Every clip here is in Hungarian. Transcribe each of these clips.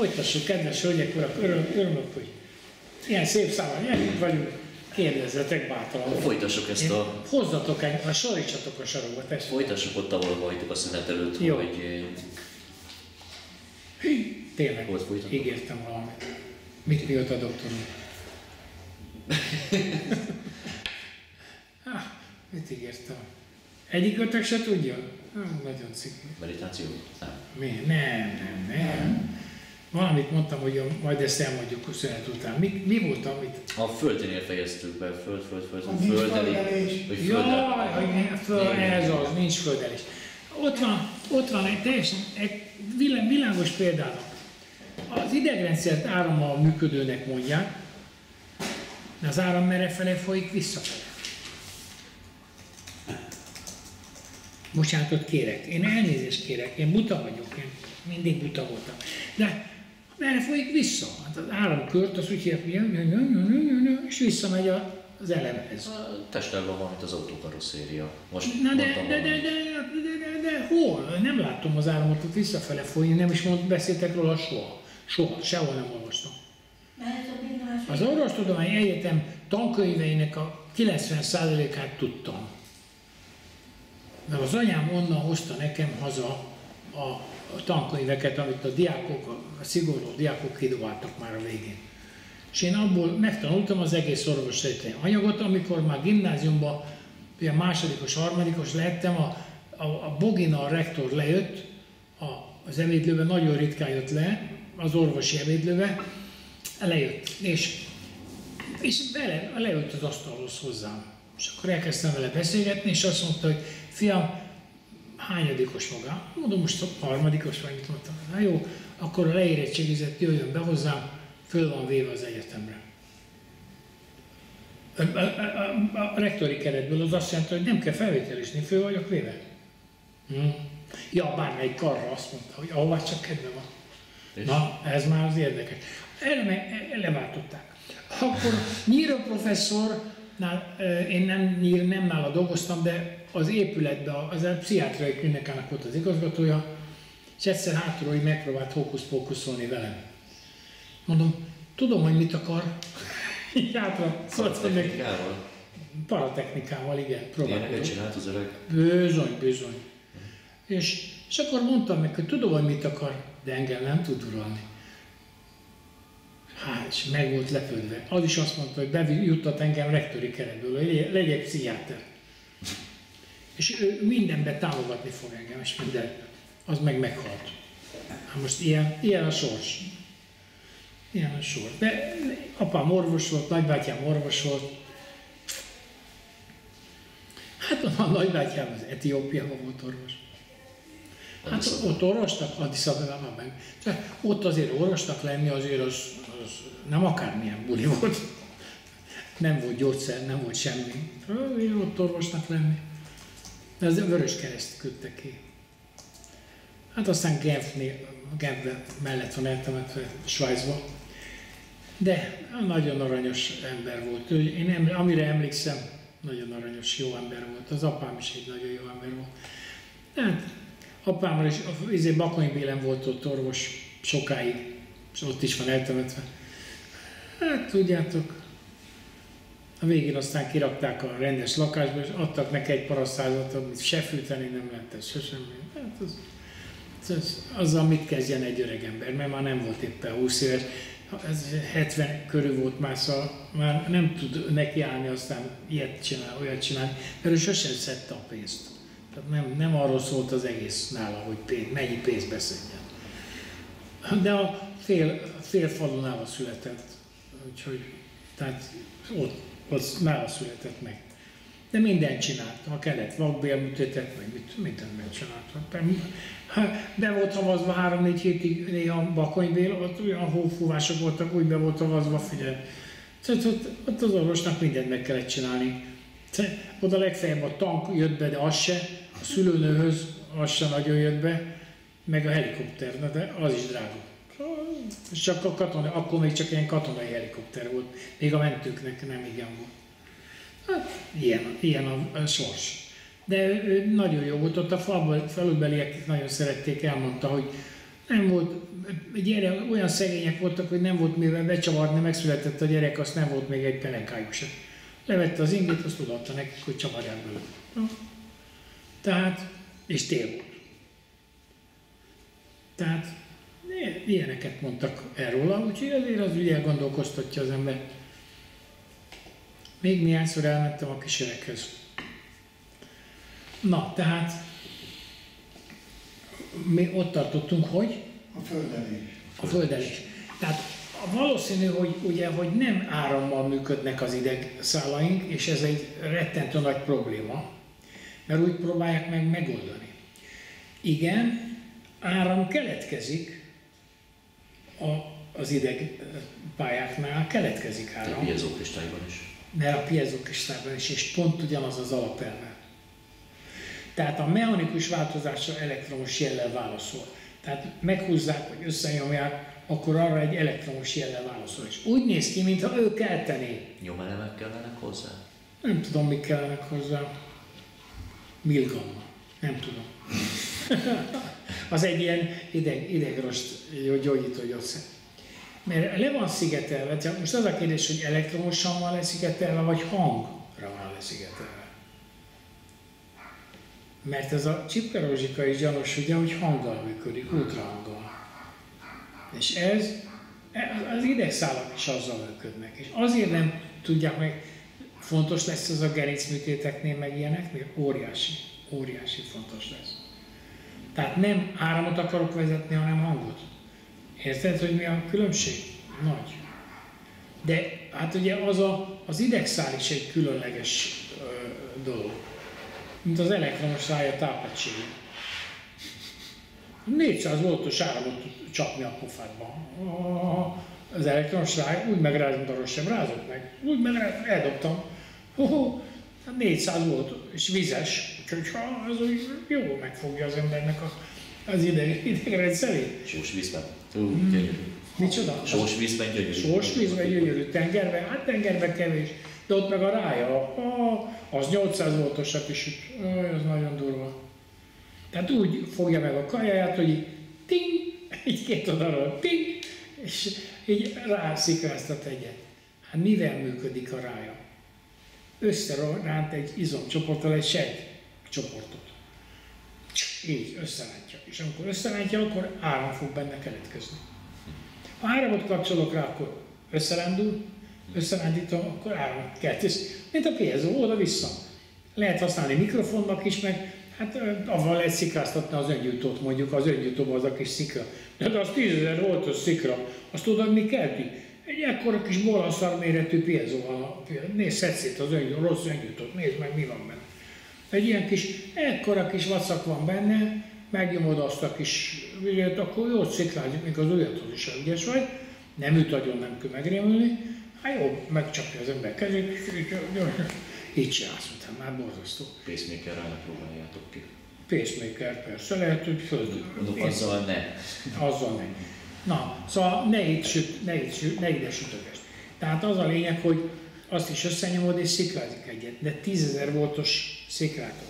folytassuk, kedves hölgyek, urak, örülök, hogy ilyen szép számban együtt vagyunk. Kérdezzetek bátran. Folytassuk ezt a... Hozzatok egy, sorítsatok a sarokba, tessék. Folytassuk ott, ahol hagytuk a szünet előtt, jó. Hogy... Tényleg, ígértem valamit. Mit jött a doktorom? Mit ígértem? Egyikőtök se tudja? Nagyon ciki. Meditáció? Nem. Mi? Nem. Valamit mondtam, hogy majd ezt elmondjuk szünet után. Mi volt, amit... A földnél fejeztük be, földelés. Ez az, nincs földelés. Ott van egy teljesen világos példának. Az idegrendszert árammal működőnek mondják, de az áram merrefele folyik visszafele. Bocsánatot kérek, én elnézést kérek, én buta vagyok, én mindig buta voltam. De merre folyik vissza? Hát az áramkört, az úgy hívják, és visszamegy az elemhez. A testelben van, mint az autókarosszéria. Most de hol? Nem látom az áramot ott visszafele folyni, nem is beszéltek róla soha, sehol nem olvastam. Az Orvostudományi Egyetem tankönyveinek a 90%-át tudtam. Mert az anyám onnan hozta nekem haza a tankönyveket, amit a diákok, a szigorú diákok kidobáltak már a végén. És én abból megtanultam az egész orvostudományi anyagot, amikor már gimnáziumban, ugye másodikos, harmadikos lettem, a Bogina, a rektor lejött az ebédlőbe, nagyon ritkán jött le, az orvosi ebédlőbe, lejött, és leült az asztalhoz hozzám. És akkor elkezdtem vele beszélgetni, és azt mondta, hogy fiam, hányadikos maga? Mondom, most harmadikos vagy, mit mondtam. Na jó, akkor a leérettségizett jöjjön be hozzám, föl van véve az egyetemre. A rektori keretből az azt jelenti, hogy nem kell felvételizni, föl vagyok véve. Ja, bármelyik karra azt mondta, hogy ahová csak kedve van. Na, ez már az érdekes. Leváltották. Akkor Nyíró professzornál, én nem nála dolgoztam, de az épületben, az a pszichiátriai klinikának volt az igazgatója, és egyszer hátulról megpróbált hókusz-pókuszolni velem. Mondom, tudom, hogy mit akar. Így hátra szóltam neki. Paratechnikával, igen. Ilyeneket csinált az öreg? Bizony. És akkor mondtam neki, hogy tudom, hogy mit akar, de engem nem tud uralni. Hát, és meg volt lepődve. Az is azt mondta, hogy bejuttat engem rektori keretből, hogy legyek pszichiáter. És ő mindenben támogatni fog engem, és minden, az meg meghalt. Hát most ilyen a sors. Ilyen a sors. De apám orvos volt, nagybátyám orvos volt. Hát a nagybátyám az Etiópiában volt orvos. Hát ott orvosnak, Addis Abebában meg. Ott azért orvosnak lenni, azért az nem akármilyen buli volt. Nem volt gyógyszer, nem volt semmi. Ott orvosnak lenni. De az Vöröskereszt küldte ki. Hát aztán Genfben mellett van eltemetve, Svájcban. De nagyon aranyos ember volt. Én amire emlékszem, nagyon aranyos, jó ember volt. Az apám is egy nagyon jó ember volt. Hát, apámmal is, Bakony Bélen volt ott orvos sokáig, és ott is van eltemetve. Hát tudjátok, a végén aztán kirakták a rendes lakásba, és adtak neki egy parasztházat, amit se fűteni nem lehetett, se semmi. Hát azzal mit kezdjen egy öreg ember, mert már nem volt éppen 20 éves, 70 körül volt már, szóval már nem tud nekiállni, aztán ilyet csinál, olyat csinálni, mert ő sosem szedte a pénzt. Tehát nem arról szólt az egész nála, hogy mennyi pénzt beszedjen. De a fél falunál született, úgyhogy tehát ott nála született meg. De mindent csinált, ha kellett vakbélműtétet, vagy mindent megcsináltak. Be volt havazva 3-4 hétig néha Bakonybél, ott olyan hófúvások voltak, úgy be volt havazva, figyelj. Ott az orvosnak mindent meg kellett csinálni. Oda legfeljebb a tank jött be, de az se, a szülőnőhöz az se nagyon jött be, meg a helikopter, de az is drága. Csak a katona, akkor még csak ilyen katonai helikopter volt, még a mentőknek nem igen volt. Hát, ilyen a sors. De ő nagyon jó volt, ott a falubeliek nagyon szerették, elmondta, hogy Nem volt, olyan szegények voltak, hogy nem volt mivel becsavarni, megszületett a gyerek, azt nem volt még egy pelenkájuk sem. Levette az ingét, azt odaadta nekik, hogy csavarják belőle. Tehát, és tél volt. Tehát ilyeneket mondtak erről, úgyhogy azért az ugye elgondolkoztatja az ember. Még néhányszor elmentem a kísérekhez. Na, tehát mi ott tartottunk, hogy? A földelés. A földelés. Tehát valószínű, hogy ugye, hogy nem árammal működnek az idegszálaink, és ez egy rettentő nagy probléma, mert úgy próbálják meg megoldani. Igen, áram keletkezik az idegpályáknál, keletkezik áram. A piezókristályban is. Mert a piezókristályban is, és pont ugyanaz az alapelve. Tehát a mechanikus változásra elektromos jellel válaszol. Tehát meghúzzák, vagy összenyomják, akkor arra egy elektromos jellel válaszol. És úgy néz ki, mintha ő keltené. Nyomelemek kellenek hozzá? Nem tudom, mik kellenek hozzá. Milgamma. Nem tudom. Az egy ilyen idegrost gyógyító gyógyszer. Mert le van szigetelve, most az a kérdés, hogy elektromosan van leszigetelve, vagy hangra van leszigetelve. Mert ez a csipkerózsika is gyanús, ugye, hogy hanggal működik, ultrahanggal. És az idegszálak is azzal működnek. És azért nem tudják meg, fontos lesz ez a gerincműtéteknél, meg ilyeneknél, óriási fontos lesz. Tehát nem áramot akarok vezetni, hanem hangot. Érted, hogy mi a különbség? Nagy. De hát ugye az idegszál is egy különleges dolog. Mint az elektromos szája tápegység. 400 voltos áramot tud csapni a pofádba. Az elektromos száj úgy megrázott, mint a rossz sem rázott meg. Úgy megrázott, eldobtam. 400 volt, és vizes. Úgyhogy az úgy jól megfogja az embernek az idegrendszerét. Sós vízben. Gyönyörű. Micsoda? Sós vízben gyönyörű. Sós vízben gyönyörű, tengerben, hát tengerben kevés. De ott meg a rája, az 800 voltosat is üt. Az nagyon durva. Tehát úgy fogja meg a kajáját, hogy így ting, így két oldalról ting, és így rászikráztat egyet. Hát mivel működik a rája? Összeránt egy izomcsoporttal egy sejtcsoportot. Így összerántja. És amikor összerántja, akkor áram fog benne keletkezni. Ha áramot kapcsolok rá, akkor összerándítom, akkor áramot keltesz. Mint a piezo, oda-vissza. Lehet használni mikrofonnak is, meg hát avval lehet szikráztatni az öngyújtót, mondjuk az öngyújtóban az a kis szikra. De az 10.000 voltos szikra, azt tudod, mi kelti? Egy ekkora kis bolaszar méretű piezóval. Nézd, szedd szét az rossz öngyújtót, nézd meg, mi van benne. Egy ilyen kis, ekkora kis vacak van benne, megnyomod azt a kis vizet, akkor jól sziklázik, még az olyathoz is ügyes vagy, nem üt agyon, nem kell megrémülni, hát jó, megcsapja az ember kezét, így csinálsz, utána már borzasztó. Pacemakerrel ne próbáljátok ki. Pacemaker persze, lehet, hogy föld. Azzal ne. Azzal ne. Na, szóval ne ide sütöges. Tehát az a lényeg, hogy azt is összenyomod és sziklázik egyet, de 10.000 voltos szikrátor.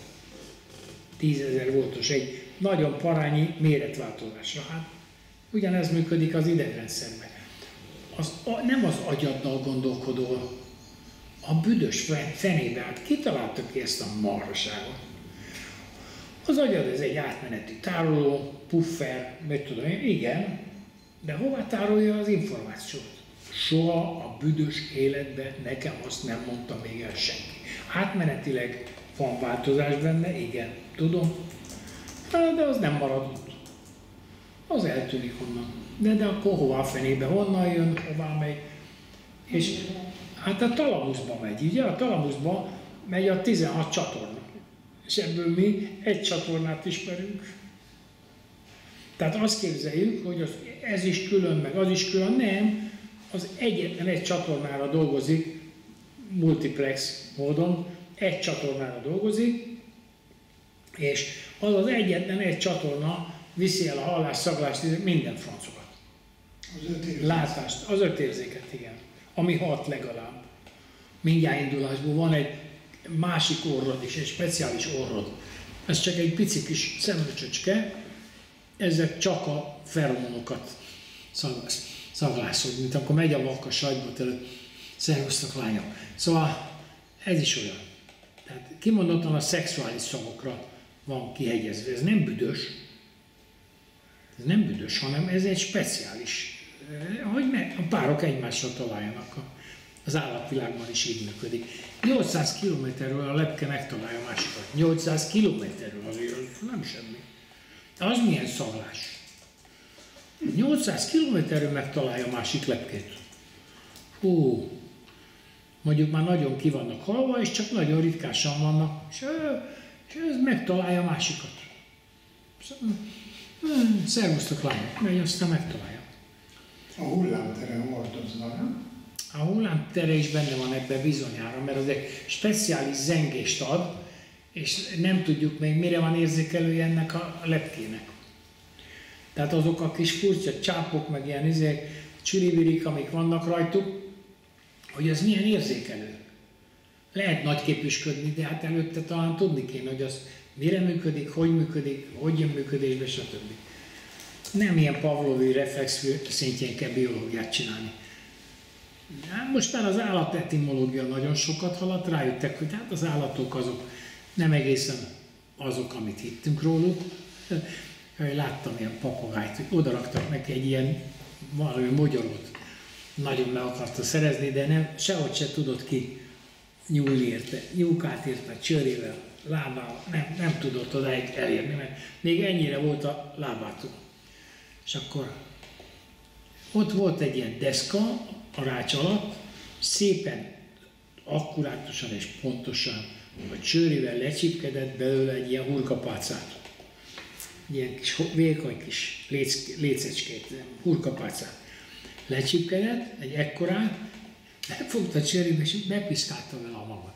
10.000 voltos, egy nagyon parányi méretváltozásra. Hát ugyanez működik az idegrendszerben. Nem az agyaddal gondolkodol, a büdös fenébe, hát kitalálta ki ezt a marhaságot. Az agyad ez egy átmeneti tároló, puffer, mit tudom én, igen, de hová tárolja az információt? Soha a büdös életben nekem azt nem mondta még el senki. Átmenetileg van változás benne, igen, tudom, de az nem marad ott. Az eltűnik onnan. De akkor hová a fenébe, honnan jön, hová megy. És hát a talamuszba megy, ugye? A talamuszba megy a 16 csatorna. És ebből mi egy csatornát ismerünk. Tehát azt képzeljük, hogy ez is külön, meg az is külön, nem. Az egyetlen egy csatornára dolgozik, multiplex módon, egy csatornára dolgozik, és az egyetlen egy csatorna viszi el a hallás, szaglást, minden francokat. Látást, az 5 érzéket, igen. Ami 6 legalább. Mindjárt indulásból van egy másik orrod is, egy speciális orrod. Ez csak egy pici kis szemöcsöcske, ezek csak a feromonokat szaglászod, mint akkor megy a vak a sajtbot előtt, szervusztok lányok. Szóval ez is olyan. Tehát kimondottan a szexuális szavakra van kihegyezve. Ez nem büdös, hanem ez egy speciális, hogy a párok egymásra találjanak. Az állatvilágban is így működik. 800 kilométerről a lepke megtalálja a másikat. 800 kilométerről azért az nem semmi. Az milyen szaglás? 800 kilométerről megtalálja a másik lepkét. Hú, mondjuk már nagyon ki vannak halva, és csak nagyon ritkásan vannak, és ez megtalálja a másikat. Szervusztok lányok, megy, aztán megtalálja. A hullámtere hordozva, nem? A hullámtere is benne van ebben bizonyára, mert az egy speciális zengést ad, és nem tudjuk még mire van érzékelője ennek a lepkének. Tehát azok a kis furcsa csápok, meg ilyen csiribirik, amik vannak rajtuk, hogy az milyen érzékelő. Lehet nagyképűsködni, de hát előtte talán tudni kéne, hogy az mire működik, hogy jön működésbe, stb. Nem ilyen pavlovi reflex szintjén kell biológiát csinálni. Most már az állatetimológia nagyon sokat haladt, rájöttek, hogy hát az állatok azok nem egészen azok, amit hittünk róluk. Láttam ilyen papagájt, hogy odaraktak neki egy ilyen valami mogyorot. Nagyon meg akarta szerezni, de nem, sehogy se tudott ki nyúlni érte. Nyúkát érte, csőrével, lábával, nem tudott oda elérni, mert még ennyire volt a lábától. És akkor ott volt egy ilyen deszka a rács alatt, szépen, akkurátusan és pontosan, a csőrével lecsipkedett belőle egy ilyen hurkapálcát. Ilyen kis vékony kis lécecskét, hurkapálcát. Lecsipkedett, egy ekkorát, befogta a csőrébe és bepiszkálta vele a magat.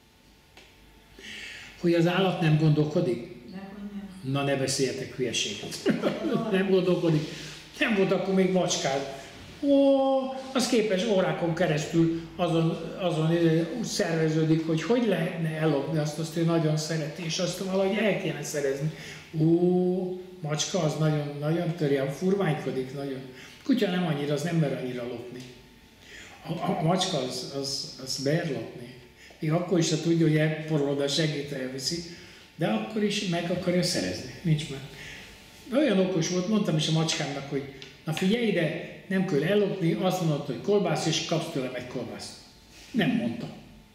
Hogy az állat nem gondolkodik? Na ne beszéljetek hülyeséget. Nem gondolkodik. Nem volt akkor még macskád. Az képes órákon keresztül azon úgy szerveződik, hogy lehetne ellopni azt ő nagyon szereti, és azt valahogy el kéne szerezni. Macska az nagyon, nagyon törje, furványkodik nagyon. Kutya nem annyira, az nem mer annyira lopni. A macska az ber lopni. Még akkor is, ha tudja, hogy elporolod a segít, elviszi, de akkor is meg akarja szerezni. Nincs meg. Olyan okos volt, mondtam is a macskámnak, hogy na figyelj ide, nem kell ellopni, azt mondod, hogy kolbász, és kapsz tőlem egy kolbászt. Nem mondta.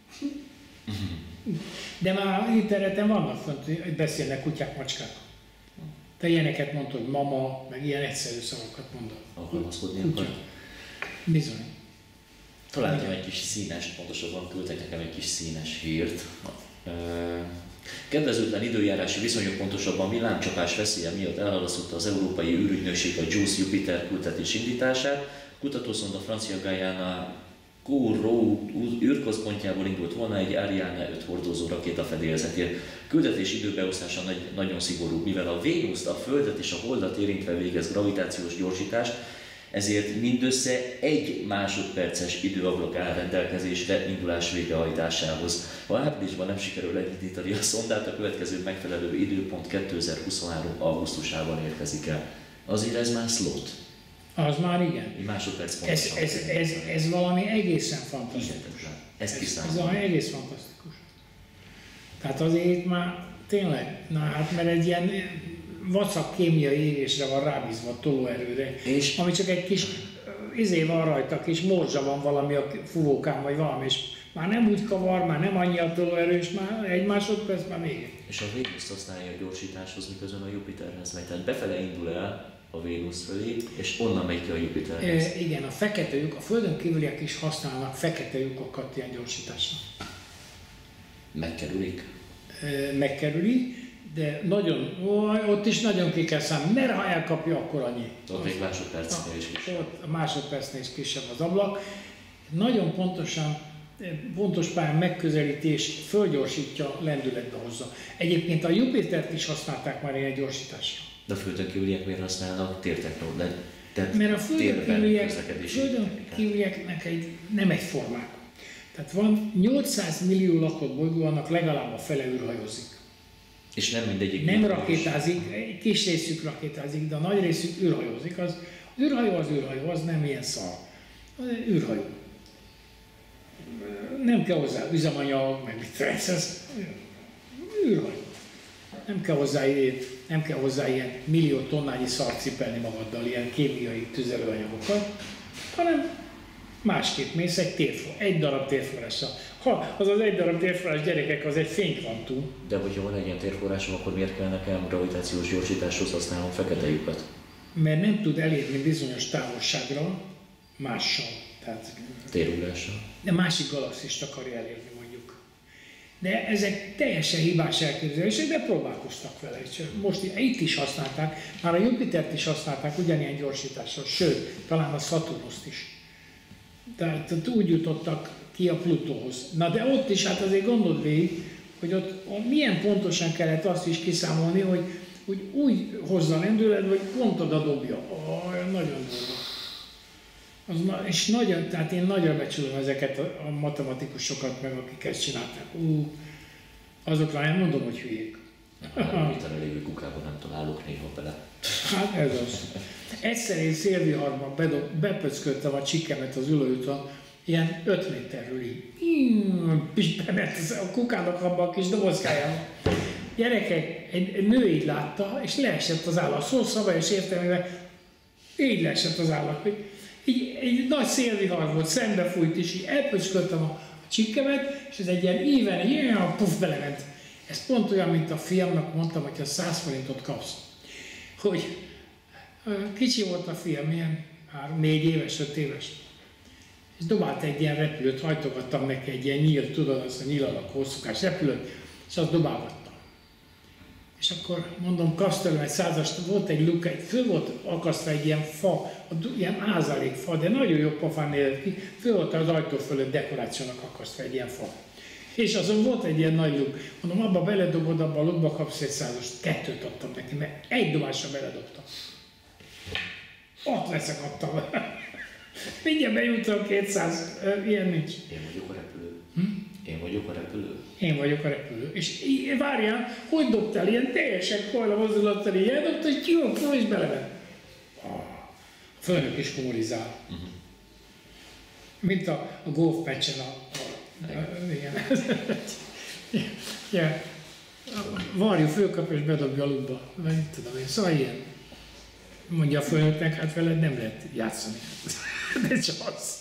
De már interneten vannak fönt, hogy beszélnek kutyák, macskák. Te ilyeneket mondtad, hogy mama, meg ilyen egyszerű szavakat mondod. Alkalmazkodni akar. Bizony. Találtam egy kis színes, pontosabban küldtek nekem egy kis színes hírt. Kedvezőtlen időjárási viszonyok, pontosabban villámcsapás veszélye miatt elhalasztotta az Európai űrügynökség a JUICE Jupiter küldetés indítását. Kutatószonda Francia Guyana Kourou űrközpontjából indult volna egy Ariane 5 hordozó rakéta fedélzetért. Küldetés időbeosztása nagyon szigorú, mivel a Vénuszt, a Földet és a Holdat érintve végez gravitációs gyorsítást, ezért mindössze 1 másodperces időablak áll rendelkezésre indulás végrehajtásához. Ha áprilisban nem sikerül elindítani a szondát, a következő megfelelő időpont 2023. augusztusában érkezik el. Azért ez már slot. Az már igen. Egy másodperc pontosan. Ez valami egészen fantasztikus. Ez valami egész fantasztikus. Tehát azért már tényleg, mert egy ilyen vacak kémiai égésre van rábízva a tolóerőre, és ami csak egy kis van rajta, kis morzsa van valami a fúvókán, vagy valami, és már nem úgy kavar, már nem annyi a tolóerő, és már 1 másodperc, már még. És a Vénuszt használja a gyorsításhoz, miközben a Jupiterhez megy. Tehát befele indul el a Vénusz felé, és onnan megy ki a Jupiterhez. Igen, a fekete lyuk, a Földön kívüliek is használnak fekete lyukokat ilyen gyorsításra. Megkerülik, de nagyon, ott is nagyon ki kell számolni, mert ha elkapja, akkor annyi. Ott még másodpercnél is kisebb. Ott a másodpercnél is kisebb az ablak. Nagyon pontos pályán megközelítés fölgyorsítja, lendületbe hozza. Egyébként a Jupitert is használták már ilyen gyorsításra. De a Földön kívüliek miért használnak tértechnológiát? Mert a Földön kívülieknek nem egyformák. Tehát van 800 millió lakott bolygó, annak legalább a fele űrhajózik. És nem mindegyik. Nem rakétázik, egy kis részük rakétázik, de a nagy részük űrhajózik. Az űrhajó, az nem ilyen szar. Az egy űrhajó. Nem kell hozzá üzemanyag, meg mit vesz, ez űrhajó. Nem kell hozzá ilyen millió tonnányi szart cipelni magaddal, ilyen kémiai tüzelőanyagokat, hanem másképp mész egy darab térforrással. Ha az egy darab térforrás, gyerekek, az egy fénykvantum. De hogyha van egy ilyen térforrásom, akkor miért kell nekem gravitációs gyorsításhoz használnom fekete lyukat? Mert nem tud elérni bizonyos távolságra mással. Tehát, térugrással. De másik galaxist akarja elérni, mondjuk. De ezek teljesen hibás elképzelések, de próbálkoztak vele. Most itt is használták, már a Jupitert is használták ugyanilyen gyorsítással, sőt, talán a Saturnust is. Tehát úgy jutottak ki a Plutóhoz. Na de ott is, hát azért gondold végig, hogy ott milyen pontosan kellett azt is kiszámolni, hogy úgy hozza lendület, hogy pont oda dobja. Nagyon durva. És nagyon, tehát én nagyon becsülöm ezeket a matematikusokat, meg akik ezt csinálták. Azokra nem mondom, hogy hülyék. Minden lévő kukában nem találok néha bele. Hát ez az. Egyszer én szélviharban bepöcköltem a csikemet az ülőúton, ilyen 5 méterről így bement a kukának abban a kis dobozkájában. Gyerekek, egy nő így látta, és leesett az állat. Szó szabályos értelmében így leesett az állat. Így egy nagy szélvihar volt, szembefújt, és így elpöcköltem a csikemet, és ez egy ilyen puff belement. Ez pont olyan, mint a fiamnak mondtam, hogy ha 100 forintot kapsz. Hogy kicsi volt a fiam, ilyen 4 éves, 5 éves. És dobált egy ilyen repülőt, hajtogattam neki egy ilyen nyílt, tudod, azt a nyílalak hosszúkás repülőt, és azt dobálgattam. És akkor mondom, kapsz tőlem egy 100-ast, volt egy luka, föl volt akasztva egy ilyen fa, ilyen ázalék fa, de nagyon jó pofán nézett ki, föl volt az ajtó fölött dekorációnak akasztva egy ilyen fa. És azon volt egy ilyen nagy luk. Mondom, abba beledobod, abba a lukba kapsz egy 100-ast. 2 adtam neki, mert egy dobásra beledobtam. Ott leszakadtam. Mindjárt bejutom 200, ilyen nincs. Én vagyok a repülő. Én vagyok a repülő. Én vagyok a repülő. És várjál, hogy dobtál ilyen teljesen kojla mozdulattal, így eldobta, hogy jó, és belevett. A főnök is humorizál. Mint a golf meccsen igen. Ja. Varjú fölkap és bedobja a lukba. Nem tudom én. Szóval ilyen. Mondja a főnöknek, hát veled nem lehet játszani. De csak az.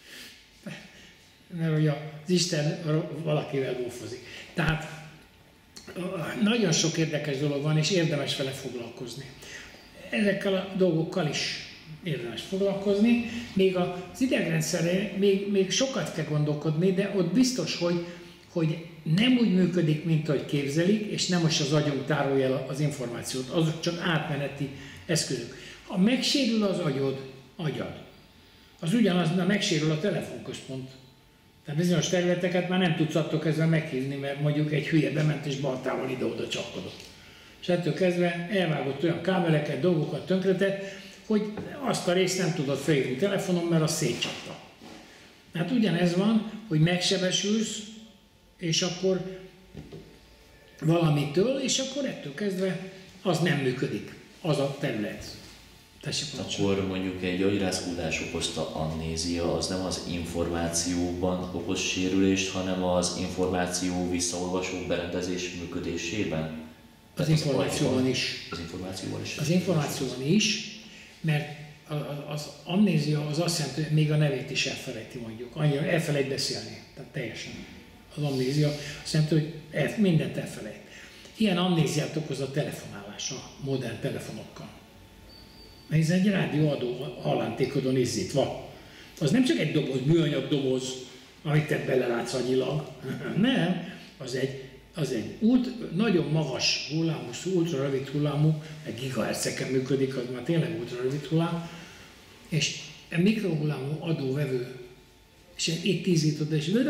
Mert ugye az Isten valakivel gófozik. Tehát nagyon sok érdekes dolog van, és érdemes vele foglalkozni. Ezekkel a dolgokkal is érdemes foglalkozni. Még az idegrendszerre még sokat kell gondolkodni, de ott biztos, hogy nem úgy működik, mint ahogy képzelik, és nem most az agyunk tárolja el az információt, azok csak átmeneti eszközök. Ha megsérül az agyad, az ugyanaz, mert megsérül a telefonközpont. Tehát bizonyos területeket már nem tudsz attól kezdve meghívni, mert mondjuk egy hülye bement és baltával ide-oda csapkodott. És ettől kezdve elvágott olyan kábeleket, dolgokat tönkretett, hogy azt a részt nem tudod felhívni telefonon, mert az szétcsapta. Hát ugyanez van, hogy megsebesülsz, és akkor valamitől, és akkor ettől kezdve az nem működik, az a terület. Akkor mondjuk egy agyrázkódás okozta amnézia, az nem az információban okoz sérülést, hanem az információ visszaolvasó berendezés működésében? Az információban is. Az információban is? Az információban is, mert az amnézia az azt jelenti, hogy még a nevét is elfelejti mondjuk. Annyira elfelejt beszélni, tehát teljesen. Az amnézia azt jelenti, hogy mindent elfelejt. Ilyen amnéziát okoz a telefonálás a modern telefonokkal. Mert ez egy rádióadó hallántékodon izzítva. Az nem csak egy doboz, műanyag doboz, amit te belelátsz annyilag. Nem, az egy nagyon magas hullámú, ultra rövid hullámú, egy gigahertzeken működik, az már tényleg ultra rövid hullám, és egy mikrohullámú adóvevő, és itt izzítod,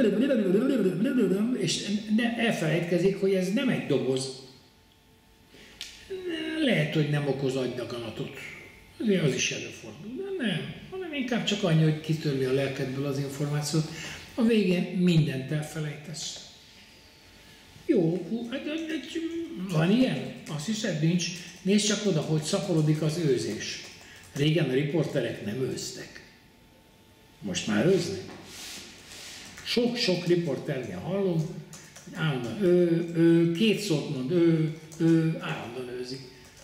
és elfelejtkezik, hogy ez nem egy doboz. Lehet, hogy nem okoz agydaganatot. Az is előfordul, de nem, hanem inkább csak annyi, hogy kitörli a lelkedből az információt, a végén mindent elfelejtesz. Jó, van ilyen? Azt hiszed, nincs. Nézd csak oda, hogy szaporodik az őzés. Régen a riporterek nem őztek. Most már őznek. Sok-sok riporternél hallom, hogy állandóan két szót mond, állandóan őzik.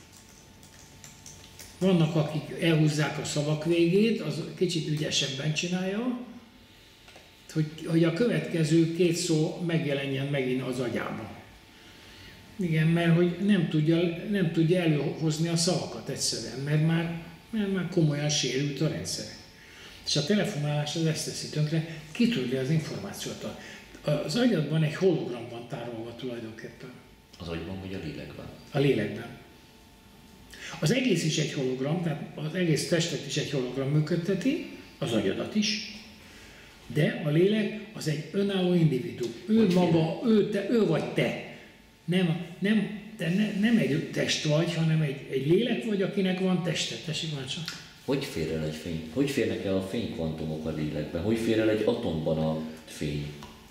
Vannak, akik elhúzzák a szavak végét, az kicsit ügyesebben csinálja, hogy a következő két szó megjelenjen megint az agyába. Igen, mert hogy nem tudja előhozni a szavakat egyszerűen, mert már komolyan sérült a rendszer. És a telefonálás az ezt teszi tönkre, kitörli az információt. Az agyadban egy hologramban tárolva tulajdonképpen. Az agyban vagy a lélekben? A lélekben. Az egész is egy hologram, tehát az egész testet is egy hologram működteti, az agyadat is, de a lélek az egy önálló individu. Ő maga, ő vagy te. Nem egy test vagy, hanem egy lélek vagy, akinek van teste. Tessék már csak. Hogy fér el egy fény? Hogy férnek el a fénykvantumok a lélekben? Hogy fér el egy atomban a fény?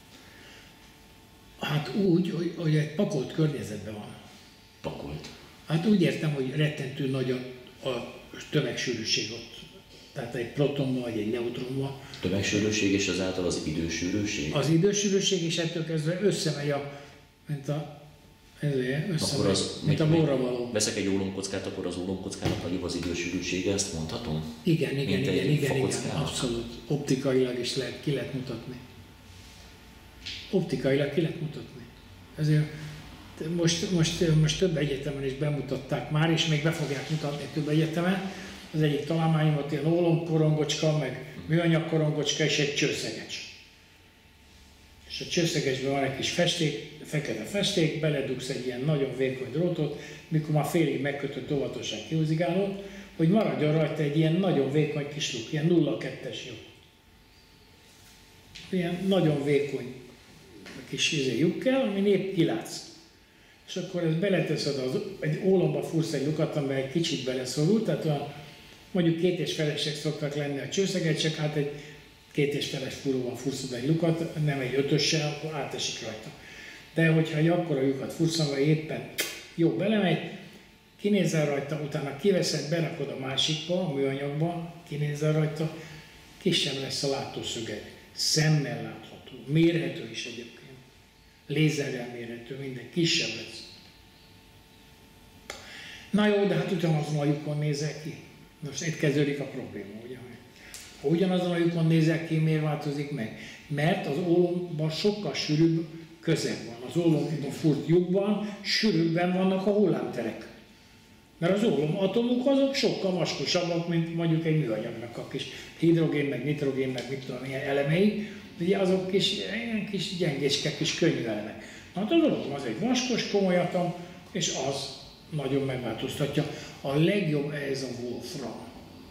Hát úgy, hogy egy pakolt környezetben van. Pakolt? Hát úgy értem, hogy rettentő nagy a tömegsűrűség ott. Tehát egy protonban vagy egy neutronban. Tömegsűrűség és azáltal az idősűrűség? Az idősűrűség, és ettől kezdve összemegy mint a borra való. Veszek egy ólomkockát, akkor az ólomkockának nagyobb az idősűrűsége, ezt mondhatom? Igen, abszolút. Optikailag is ki lehet mutatni. Optikailag ki lehet mutatni. Ezért most több egyetemen is bemutatták már, és még be fogják mutatni több egyetemen. Az egyik találmányomat ilyen ólomkorongocska, meg műanyagkorongocska és egy csőszegecs. És a csőszegecsben van egy kis festék, fekete festék, beledugsz egy ilyen nagyon vékony drótot, mikor már félig megkötött óvatosan kihúzigálod, hogy maradjon rajta egy ilyen nagyon vékony kis luk, ilyen 0,2-es lyuk. Ilyen nagyon vékony kis lyuk kell, ami épp kilátsz. És akkor ezt beleteszed, egy ólomba fúrsz egy lukat, amely egy kicsit beleszorul, tehát mondjuk 2,5-esek szoktak lenni a csőszegecsek, hát egy 2,5-es fúróval fúrszod egy lukat, nem egy 5-össel, akkor átesik rajta. De hogyha egy akkora lyukat fúrsz, amely éppen jó belemegy, kinézel rajta, utána kiveszed, berakod a másikba, a műanyagba, kinézel rajta, kisebb lesz a látószöged. Szemmel látható, mérhető is egyébként. Lézerrel mérhető, minden kisebb lesz. Na jó, de hát ugyanazon a lyukon nézek ki. Most itt kezdődik a probléma, ugye? Ha ugyanazon a lyukon nézek ki, miért változik meg? Mert az ólomban sokkal sűrűbb közeg van. Az ólomban furt lyukban sűrűbben vannak a hullámterek. Mert az ólomatomok azok sokkal vaskosabbak, mint mondjuk egy műanyagnak a kis hidrogén, meg nitrogén, meg mit tudom, ilyen elemei. Ugye azok ilyen kis gyengéske, kis könnyű elemek. Hát az ólom az egy vaskos, komoly atom, és az nagyon megváltoztatja. A legjobb ez a wolfram.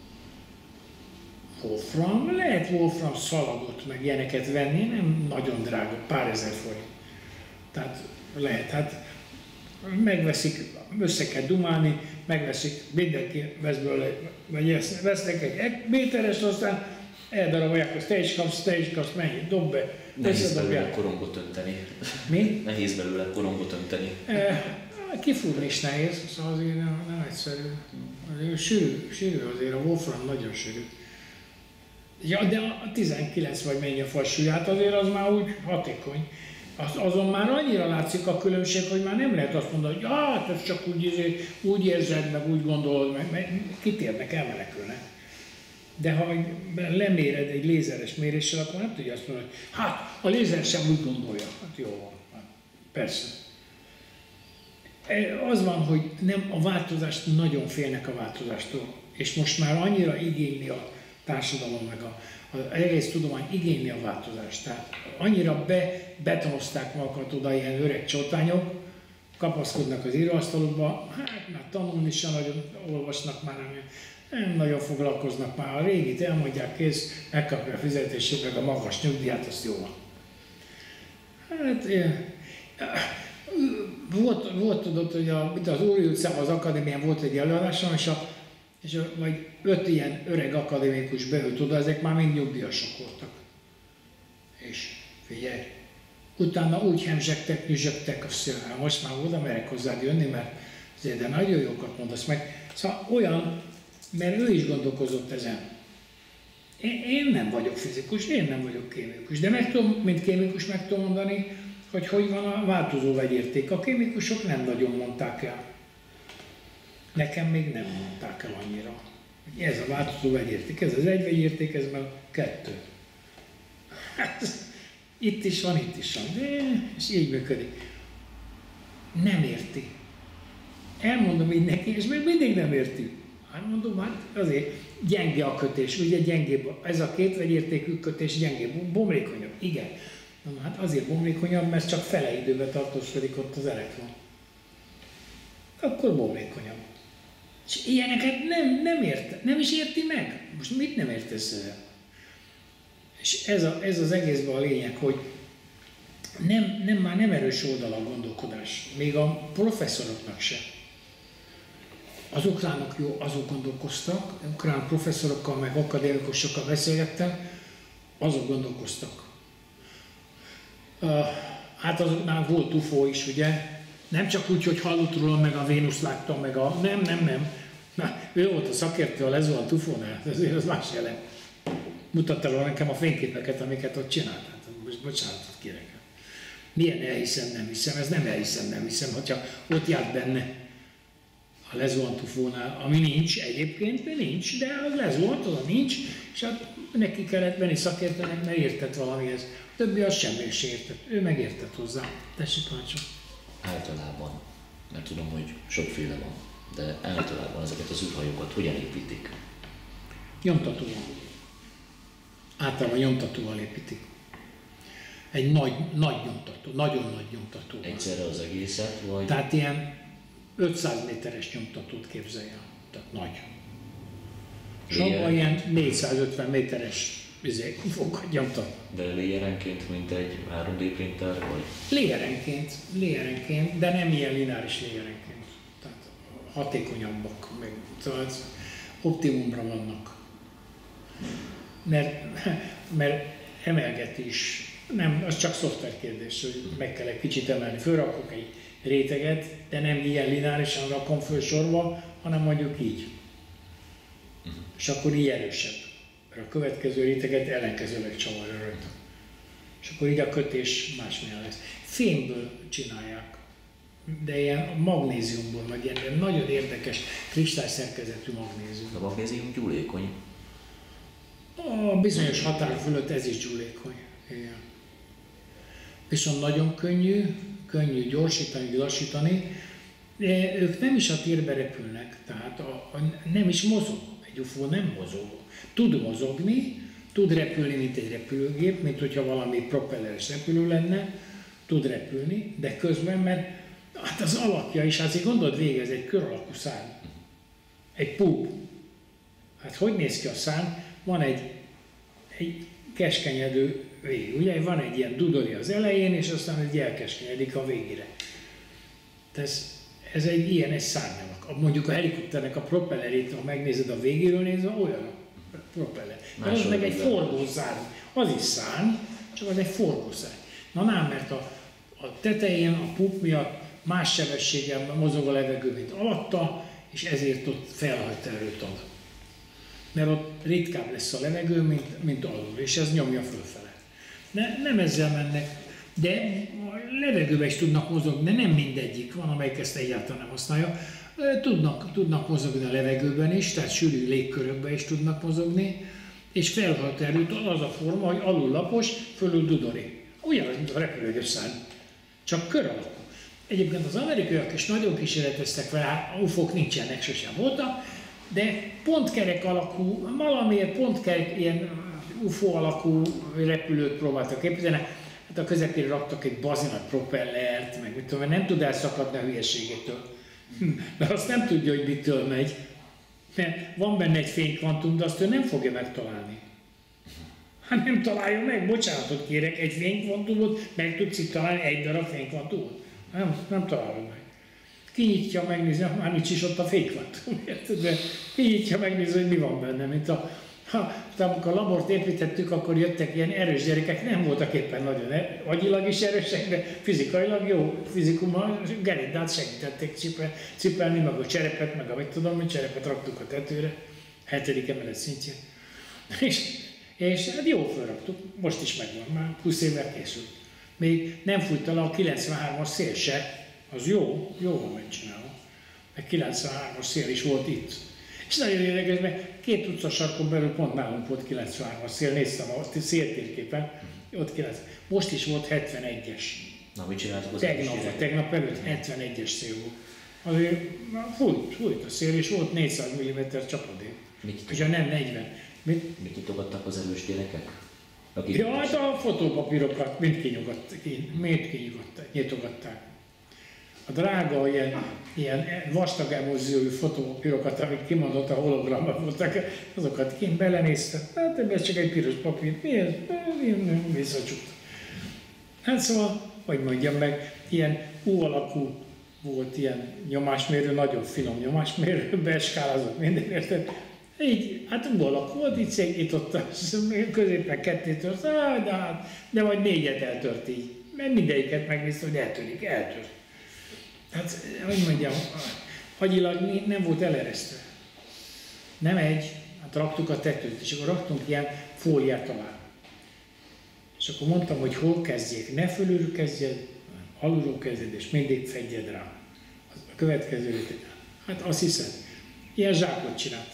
Lehet wolfram szalagot, meg ilyeneket venni, nem nagyon drága, pár ezer forint. Tehát lehet, hát megveszik, össze kell dumálni, megveszik, mindenki vesz belőle, vagy vesznek egy méteres, aztán eldarabolják, azt te is kapsz, mennyi, dob be. Nehéz belőle korongot önteni. Mi? Nehéz belőle korongot önteni. Kifúrni is nehéz, szóval azért nem egyszerű. Sűrű azért, a wolfram nagyon sűrű. Ja, de a 19 vagy mennyi a faj hát azért az már úgy hatékony. Azon már annyira látszik a különbség, hogy már nem lehet azt mondani, hogy hát ez csak úgy érzed, meg úgy gondolod, meg kitérnek, elmenekülnek. De ha leméred egy lézeres méréssel, akkor nem tudja azt mondani, hogy hát a lézer sem úgy gondolja. Hát jó van, hát persze. Az van, hogy nem a változást, nagyon félnek a változástól, és most már annyira igényli a társadalom, meg az egész tudomány igényli a változást. Tehát annyira betonozták magukat oda ilyen öreg csotányok, kapaszkodnak az íróasztalukba, hát már tanulni sem nagyon olvasnak, már nem nagyon foglalkoznak már. A régit elmondják, kész, megkapja a fizetését, meg a magas nyugdíját, azt jó van. Hát volt tudod, hogy az Óri utcában az akadémián volt egy előadásom, és vagy 5 ilyen öreg akadémikus beült oda, ezek már mind nyugdíjasok voltak. És figyelj, Utána úgy hemzsegtek, nyüzsögtek, most már oda merek hozzád jönni, mert azért de nagyon jókat mondasz meg. Szóval olyan, mert ő is gondolkozott ezen. Én nem vagyok fizikus, én nem vagyok kémikus, de mint kémikus meg tudom mondani, hogy van a változó vegyérték. A kémikusok nem nagyon mondták el. Nekem még nem mondták el annyira. Ez a változó vegyérték, ez az egy vegyérték, ez meg 2. Itt is van, és így működik. Nem érti. Elmondom így neki, és még mindig nem érti. Hát mondom, hát azért gyenge a kötés, ugye gyengébb, ez a 2 vegyértékű kötés gyengébb, bomlékonyabb, igen. Na, hát azért bomlékonyabb, mert csak fele időben tartózkodik ott az elektron. Akkor bomlékonyabb. És ilyeneket nem is érti meg. Most mit nem értesz el? És ez az egészben a lényeg, hogy már nem erős oldal a gondolkodás, még a professzoroknak se. Az ukránok azok gondolkoztak, ukrán professzorokkal meg akadémikusokkal beszélgettem, azok gondolkoztak. Hát azoknál volt UFO is, ugye? Nem csak úgy, hogy hallott róla, meg a Vénusz láttam, meg a... Nem. Na, ő volt a szakértő a lezuhant UFO-nál, ezért az más jelen. Mutatta volna nekem a fényképeket, amiket ott csinált. Hát, most bocsánatot kérek. Milyen elhiszem, nem hiszem, ez nem elhiszem, nem hiszem, hogyha ott járt benne a lezuhant UFO-nál, ami nincs egyébként, nincs, de az lezuhant, az nincs, és hát neki kellett menni szakértőnek, mert értett valamihez. A többi az semmi sem értett, ő megértett hozzá. Tessék, parancsolj. Általában, mert tudom, hogy sokféle van, de általában ezeket az űrhajókat hogyan építik? Nyomtatóval. Általában nyomtatóval építik. Egy nagy nyomtató, nagyon nagy nyomtató. Egyszerre az egészet, vagy? Tehát ilyen 500 méteres nyomtatót képzelj el. Tehát nagy. Sokban ilyen 450 méteres fogat nyomtat. De léjerenként, mint egy 3D printer, vagy? Léjerenként, de nem ilyen lineáris léjerenként. Tehát hatékonyabbak, meg optimumra vannak. Mert emelgetés, nem, az csak szoftverkérdés, hogy meg kell egy kicsit emelni. Fölrakok egy réteget, de nem ilyen lineárisan rakom föl sorba, hanem mondjuk így. És akkor így erősebb. A következő réteget ellenkezőleg csavarja rajta. És akkor így a kötés másmilyen lesz. Fémből csinálják, de ilyen magnéziumból, meg ilyen nagyon érdekes kristályszerkezetű magnézium. A magnézium gyúlékony. A bizonyos határ fölött ez is gyúlékony. Igen. Viszont nagyon könnyű gyorsítani, lassítani, de ők nem is a térbe repülnek, tehát nem is mozog. Egy UFO nem mozog. Tud mozogni, tud repülni, mint egy repülőgép, mint hogyha valami propelleres repülő lenne, tud repülni, de közben, mert hát az alakja is, hát gondold végig, ez egy kör alakú szárny. Egy púp. Hát hogy néz ki a szárny? Van egy keskenyedő vég, ugye? Van egy ilyen dudori az elején, és aztán egy elkeskenyedik a végére. Ez egy szárnyalak. Mondjuk a helikopternek a propellerét, ha megnézed a végéről nézve, olyan a propeller. De az meg egy forgószárny. Az is szárny, csak az egy forgószárny. Na nem, mert a tetején, a púp miatt más sebességgel mozog a levegő, mint alatta, és ezért ott felhajt erőt ad. Mert ott ritkább lesz a levegő, mint alul, és ez nyomja fölfele. Nem ezzel mennek, de a levegőben is tudnak mozogni, de nem mindegyik van, amelyik ezt egyáltalán nem használja. Tudnak mozogni a levegőben is, tehát sűrű légkörökben is tudnak mozogni, és felhajt erőt az a forma, hogy alul lapos, fölül dudori. Ugyanaz, mint a repülőgép szárny, csak kör alakú. Egyébként az amerikaiak is nagyon kísérleteztek vele, hát UFO-k nincsenek, sosem voltak, de pontkerek alakú, valamiért pontkerek, ilyen UFO alakú repülőt próbáltak építeni. Hát a közepére raktak egy bazinat propellert, meg mit tudom, nem tud elszakadni a hülyeségétől. Mert azt nem tudja, hogy mitől megy. Mert van benne egy fénykvantum, de azt ő nem fogja megtalálni. Hát nem találja meg, bocsánatot kérek, egy fénykvantumot, meg tudsz itt találni egy darab fénykvantumot? Nem találod meg. Kinyitja, megnézi, már nincs is ott a fénykvantum, érted? De kinyitja, megnézi, hogy mi van benne, mint a amikor a labort építettük, akkor jöttek ilyen erős gyerekek, nem voltak éppen nagyon agyilag is erősek, de fizikailag jó fizikummal, gerindát segítették cipelni, meg a cserepet, meg a mit tudom, hogy cserepet raktuk a tetőre, 7. emelet szintjén. És hát jó felraktuk, most is megvan, már 20 évvel készült. Még nem fújt alá a 93-as szél se, az jó van megcsinálva. Meg 93-as szél is volt itt. És nagyon érdekes, mert 2 utcasarkon belül pont nálunk volt 93-as szél, néztem a széltérképen, ott 90. Most is volt 71-es. Na, mit csináltuk az Tegnap előtt 71-es szél volt. Azért fújt a szél, és volt 400 mm csapadék. Ugye nem 40. Mit nyitogattak az erős gyerekek? Ja, hát a fotópapírokat mind kinyitogatták. A drága ilyen vastag emóziói fotópapírokat, amik kimondott a hologramban voltak, azokat kint belenéztem. Hát ez csak egy piros papír. Mi ez? Visszacsukta. Hát szóval, hogy mondjam meg, ilyen U alakú volt ilyen nyomásmérő, nagyon finom nyomásmérő, beskálázott minden, érted? Így, hát U alakú volt, így székította, középen 2 tört, de majd 4-et eltört így. Mert mindegyiket megnézte, hogy eltörik. Hát, hogy mondjam, agyilag nem volt eleresztve. Nem hát raktuk a tetőt, és akkor raktunk ilyen fóliát alá. És akkor mondtam, hogy hol kezdjék, ne fölülről kezdjed, alulról kezdjed, és mindig fedjed rá. A következő, hát azt hiszed, ilyen zsákot csinált.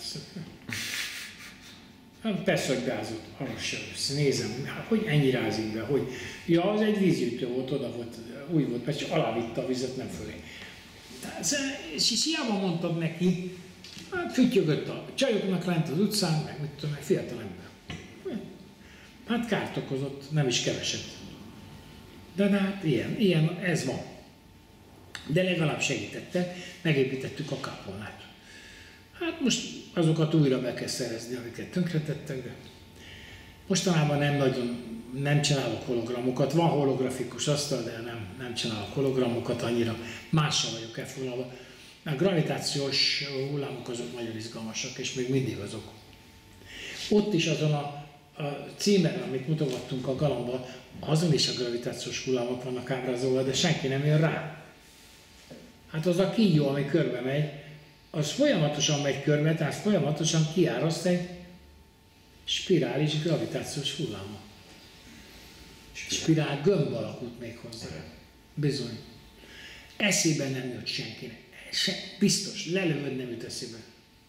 Hát persze, hogy beázott, arra sem nézem, hát, hogy ennyi rázik be, hogy ja, az egy vízgyűjtő volt, oda volt, úgy volt, mert csak alávitte a vizet, nem fölé. És hiába mondtad neki, hát füttyögött a csajoknak lent az utcán, meg mit tudom, fiatal ember. Hát kárt okozott, nem is keveset. De hát ilyen, ez van. De legalább segítette, megépítettük a kápolnát. Hát most azokat újra be kell szerezni, amiket tönkretettek, de mostanában nem csinálok hologramokat. Van holografikus asztal, de nem csinálok hologramokat annyira. Mással vagyok elfoglalva. A gravitációs hullámok azok nagyon izgalmasak, és még mindig azok. Ott is azon a címen, amit mutogattunk a galambban, azon is a gravitációs hullámok vannak ábrázolva, de senki nem jön rá. Hát az a kígyó, ami körbe megy, az folyamatosan megy körbe, tehát folyamatosan kiáraszt egy spirális gravitációs hullámot. Spirál gömb alakút még hozzá. Bizony. Eszében nem jött senkinek. Biztos, lelövöd, nem jut eszébe.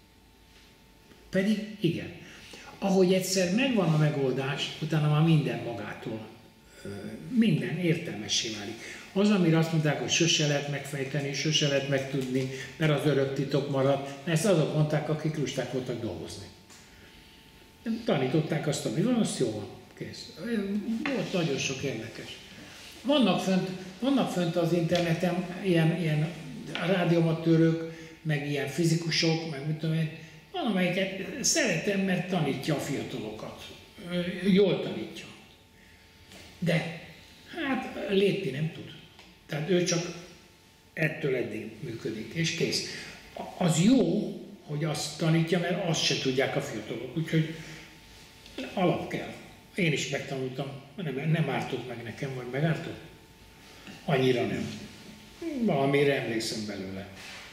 Pedig igen. Ahogy egyszer megvan a megoldás, utána már minden magától, minden értelmessé válik. Az, amire azt mondták, hogy sose lehet megfejteni, sose lehet megtudni, mert az örök titok marad, ezt azok mondták, akik lusták voltak dolgozni. Tanították azt, ami van, azt jó van, kész. Volt nagyon sok érdekes. Vannak fönt az interneten ilyen rádióamatőrök, meg ilyen fizikusok, meg mit tudom én, van, amelyiket szeretem, mert tanítja a fiatalokat. Jól tanítja. De hát lépni nem tud. Tehát ő csak ettől eddig működik, és kész. Az jó, hogy azt tanítja, mert azt se tudják a fiatalok, úgyhogy alap kell. Én is megtanultam, nem ártott meg nekem, vagy megártott? Annyira nem. Valamire emlékszem belőle.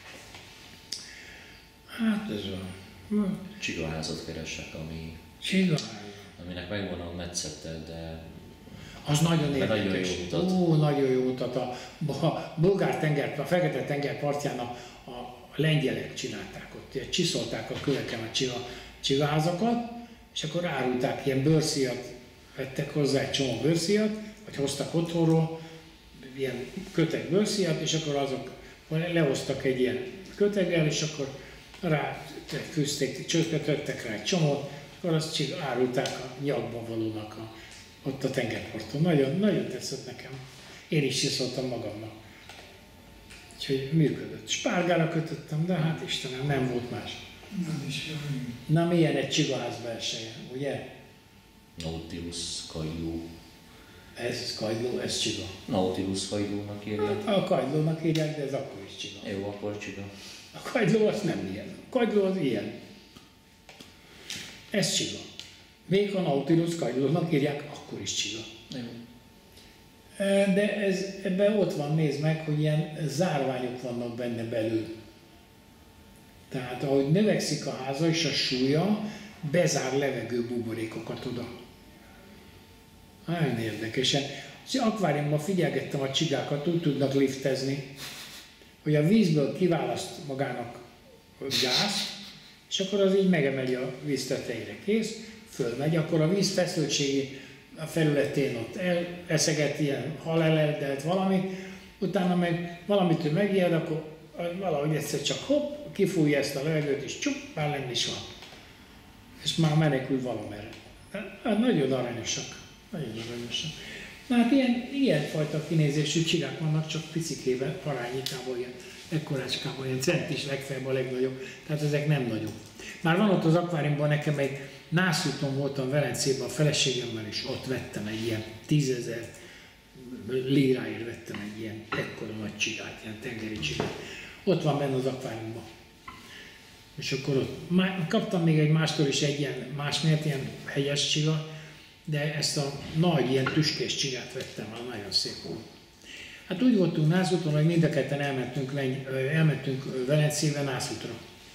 Hát ez van. Csigaházat keresek, aminek megvan a metszete, de az nagyon érdekes. Nagyon jó mutat. Nagyon jó mutat. A Bulgár-tenger, a Fekete-tenger partján a lengyelek csinálták ott. Csiszolták a köveken a csigaházakat, és akkor árulták ilyen bőrszíjat, vettek hozzá egy csomó bőrszíjat, vagy hoztak otthonról, ilyen köteg bőrszíjat, és akkor azok lehoztak egy ilyen köteggel, és akkor rá fűzték, csökkentettek rá egy csomót, akkor azt árulták a nyakba valónak ott a tengerparton. Nagyon, nagyon tetszett nekem. Én is csiszoltam magamnak. Úgyhogy működött. Spárgára kötöttem, de hát Istenem, nem volt más. Na milyen egy csigaház belseje, ugye? Nautilus kagyló. Ez kagyló, ez csiga. Nautilus kagylónak írják. Hát, a kagylónak írják, de ez akkor is csiga. Jó, akkor csiga. A kagyló az nem ilyen. A kagyló az ilyen. Ez csiga. Még ha Nautilus kagylónak írják, akkor is csiga. De ebben ott van, nézd meg, hogy ilyen zárványok vannak benne belül. Tehát ahogy növekszik a háza és a súlya, bezár levegő buborékokat oda. Nagyon érdekesen. Az akváriumban figyelgettem a csigákat, úgy tudnak liftezni, hogy a vízből kiválaszt magának gáz, és akkor az így megemeli a víz tetejére, kész, fölmegy, akkor a víz feszültségi felületén ott eleszeget ilyen haleleldelt valamit, utána meg valamit ő megijed, akkor valahogy egyszer csak hopp, kifújja ezt a levegőt, és csup, már lenni is van. És már menekül valamerre. Nagyon aranyosak. Nagyon aranyosak. Na hát ilyenfajta kinézésű csigák vannak, csak picikében, parányikában, ilyen ekkorácskában, ilyen centis legfeljebb a legnagyobb. Tehát ezek nem nagyobb. Már van ott az akváriumban, nekem egy nászúton voltam Velencében a feleségemmel, és ott vettem egy ilyen 10 000 líráért vettem egy ilyen ekkora nagy csigát, ilyen tengeri csigát. Ott van benne az akváriumban. És akkor ott kaptam még egy mástól is egy ilyen másmért, ilyen hegyes csiga, de ezt a nagy, ilyen tüskés csigát vettem, már nagyon szép volt. Hát úgy voltunk nászúton, hogy mind a ketten elmentünk Velencébe nászútra.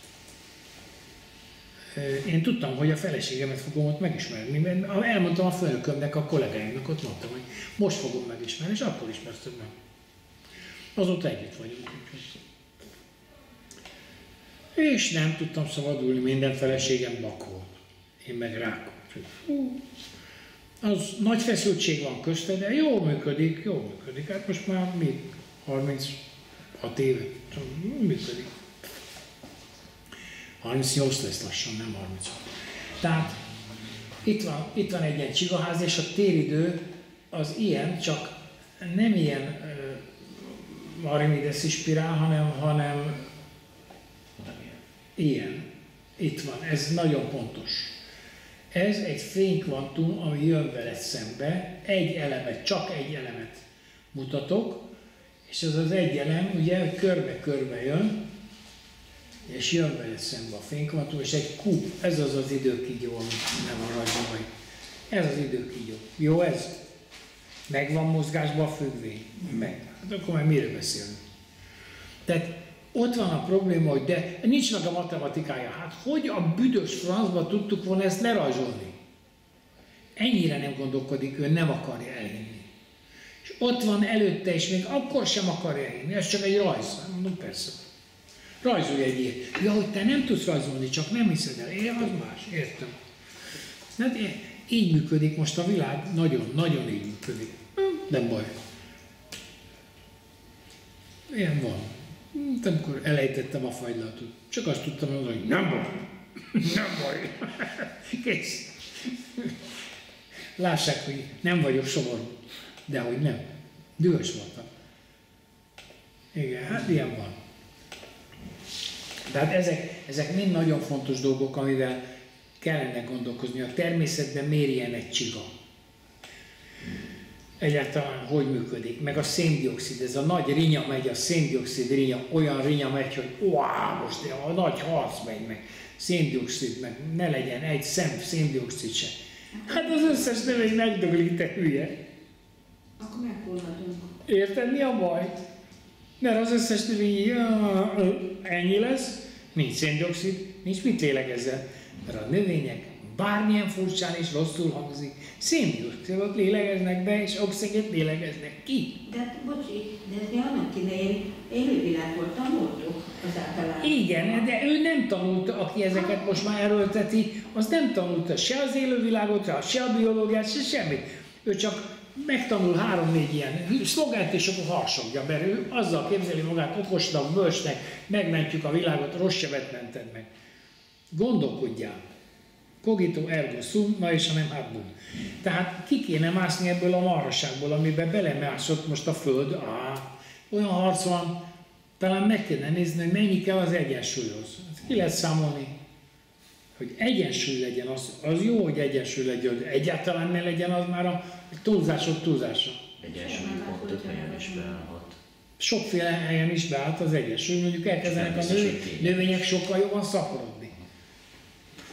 Én tudtam, hogy a feleségemet fogom ott megismerni, mert elmondtam a főnökömnek, a kollégáimnak, ott mondtam, hogy most fogom megismerni, és akkor ismertem meg. Azóta együtt vagyunk. És nem tudtam szabadulni, minden feleségem bak volt. Én meg rák. Az nagy feszültség van közte, de jól működik, jól működik. Hát most már mi? 36 éve. Működik. 38 lesz lassan, nem 36. Tehát itt van egy ilyen csigaház, és a téridő az ilyen, csak nem ilyen Archimedes spirál, hanem ilyen. Itt van, ez nagyon pontos. Ez egy fénykvantum, ami jön veled szembe, egy elemet, csak egy elemet mutatok, és ez az egy elem, ugye, hogy körbe-körbe jön, és jön veled szembe a fénykvantum, és egy kúp, ez az az időkígyó, ami nem a rajzban vagy. Ez az időkígyó. Jó ez? Meg van mozgásban a függvény? Meg. Hát akkor már mire beszélünk? Tehát ott van a probléma, hogy de nincs meg a matematikája. Hát hogy a büdös francba tudtuk volna ezt lerajzolni? Ennyire nem gondolkodik, ő nem akarja elhinni. És ott van előtte, és még akkor sem akarja elhinni, ez csak egy rajz. Mondom, persze. Rajzolj egy ilyet. Ja, hogy te nem tudsz rajzolni, csak nem hiszed el. Én az más, értem. Hát így működik most a világ, nagyon így működik. Nem baj. Ilyen van. Amikor elejtettem a fagylatot, csak azt tudtam mondani, hogy nem baj, nem baj. Kész. Lássák, hogy nem vagyok szomorú, de hogy nem. Dühös voltam. Igen, hát ilyen van. Tehát ezek mind nagyon fontos dolgok, amivel kellene gondolkozni. A természetben miért ilyen egy csiga? Egyáltalán hogy működik, meg a széndioxid, ez a nagy rinya megy, a széndioxid rinya, olyan rinya megy, hogy most a nagy harc megy meg, széndioxid, meg ne legyen egy szem széndioxid se. Hát az összes növény megdöglik, te hülye. Akkor megfulladunk. Érted, mi a baj? Mert az összes növény ennyi lesz, nincs széndioxid, nincs mit lélegezzel. Mert a növények bármilyen furcsán és rosszul hangzik, széndioxidot lélegeznek be, és oxigént lélegeznek ki. De bocsi, de mi annak idején élővilágból tanultuk az általában. Igen, de ő nem tanulta, aki ezeket most már erőlteti, az nem tanulta se az élővilágot, se a biológiát, se semmit. Ő csak megtanul 3-4 ilyen szlogánt, és akkor harsogja, mert ő azzal képzeli magát okosnak, bölcsnek, megmentjük a világot, rossz sebet mented meg. Gondolkodjál. Cogito ergo sum, na és ha nem, hát bum. Tehát ki kéne mászni ebből a marhaságból, amiben belemászott most a Föld. Olyan harc van, talán meg kéne nézni, hogy mennyi kell az egyensúlyhoz. Ki lehet számolni, hogy egyensúly legyen, az jó, hogy egyensúly legyen, hogy egyáltalán ne legyen, az már a túlzások túlzása. Egyensúly pont több helyen is beállhat. Sokféle helyen is beállt az egyensúly, mondjuk elkezdenek a növények sokkal jobban szaporodni.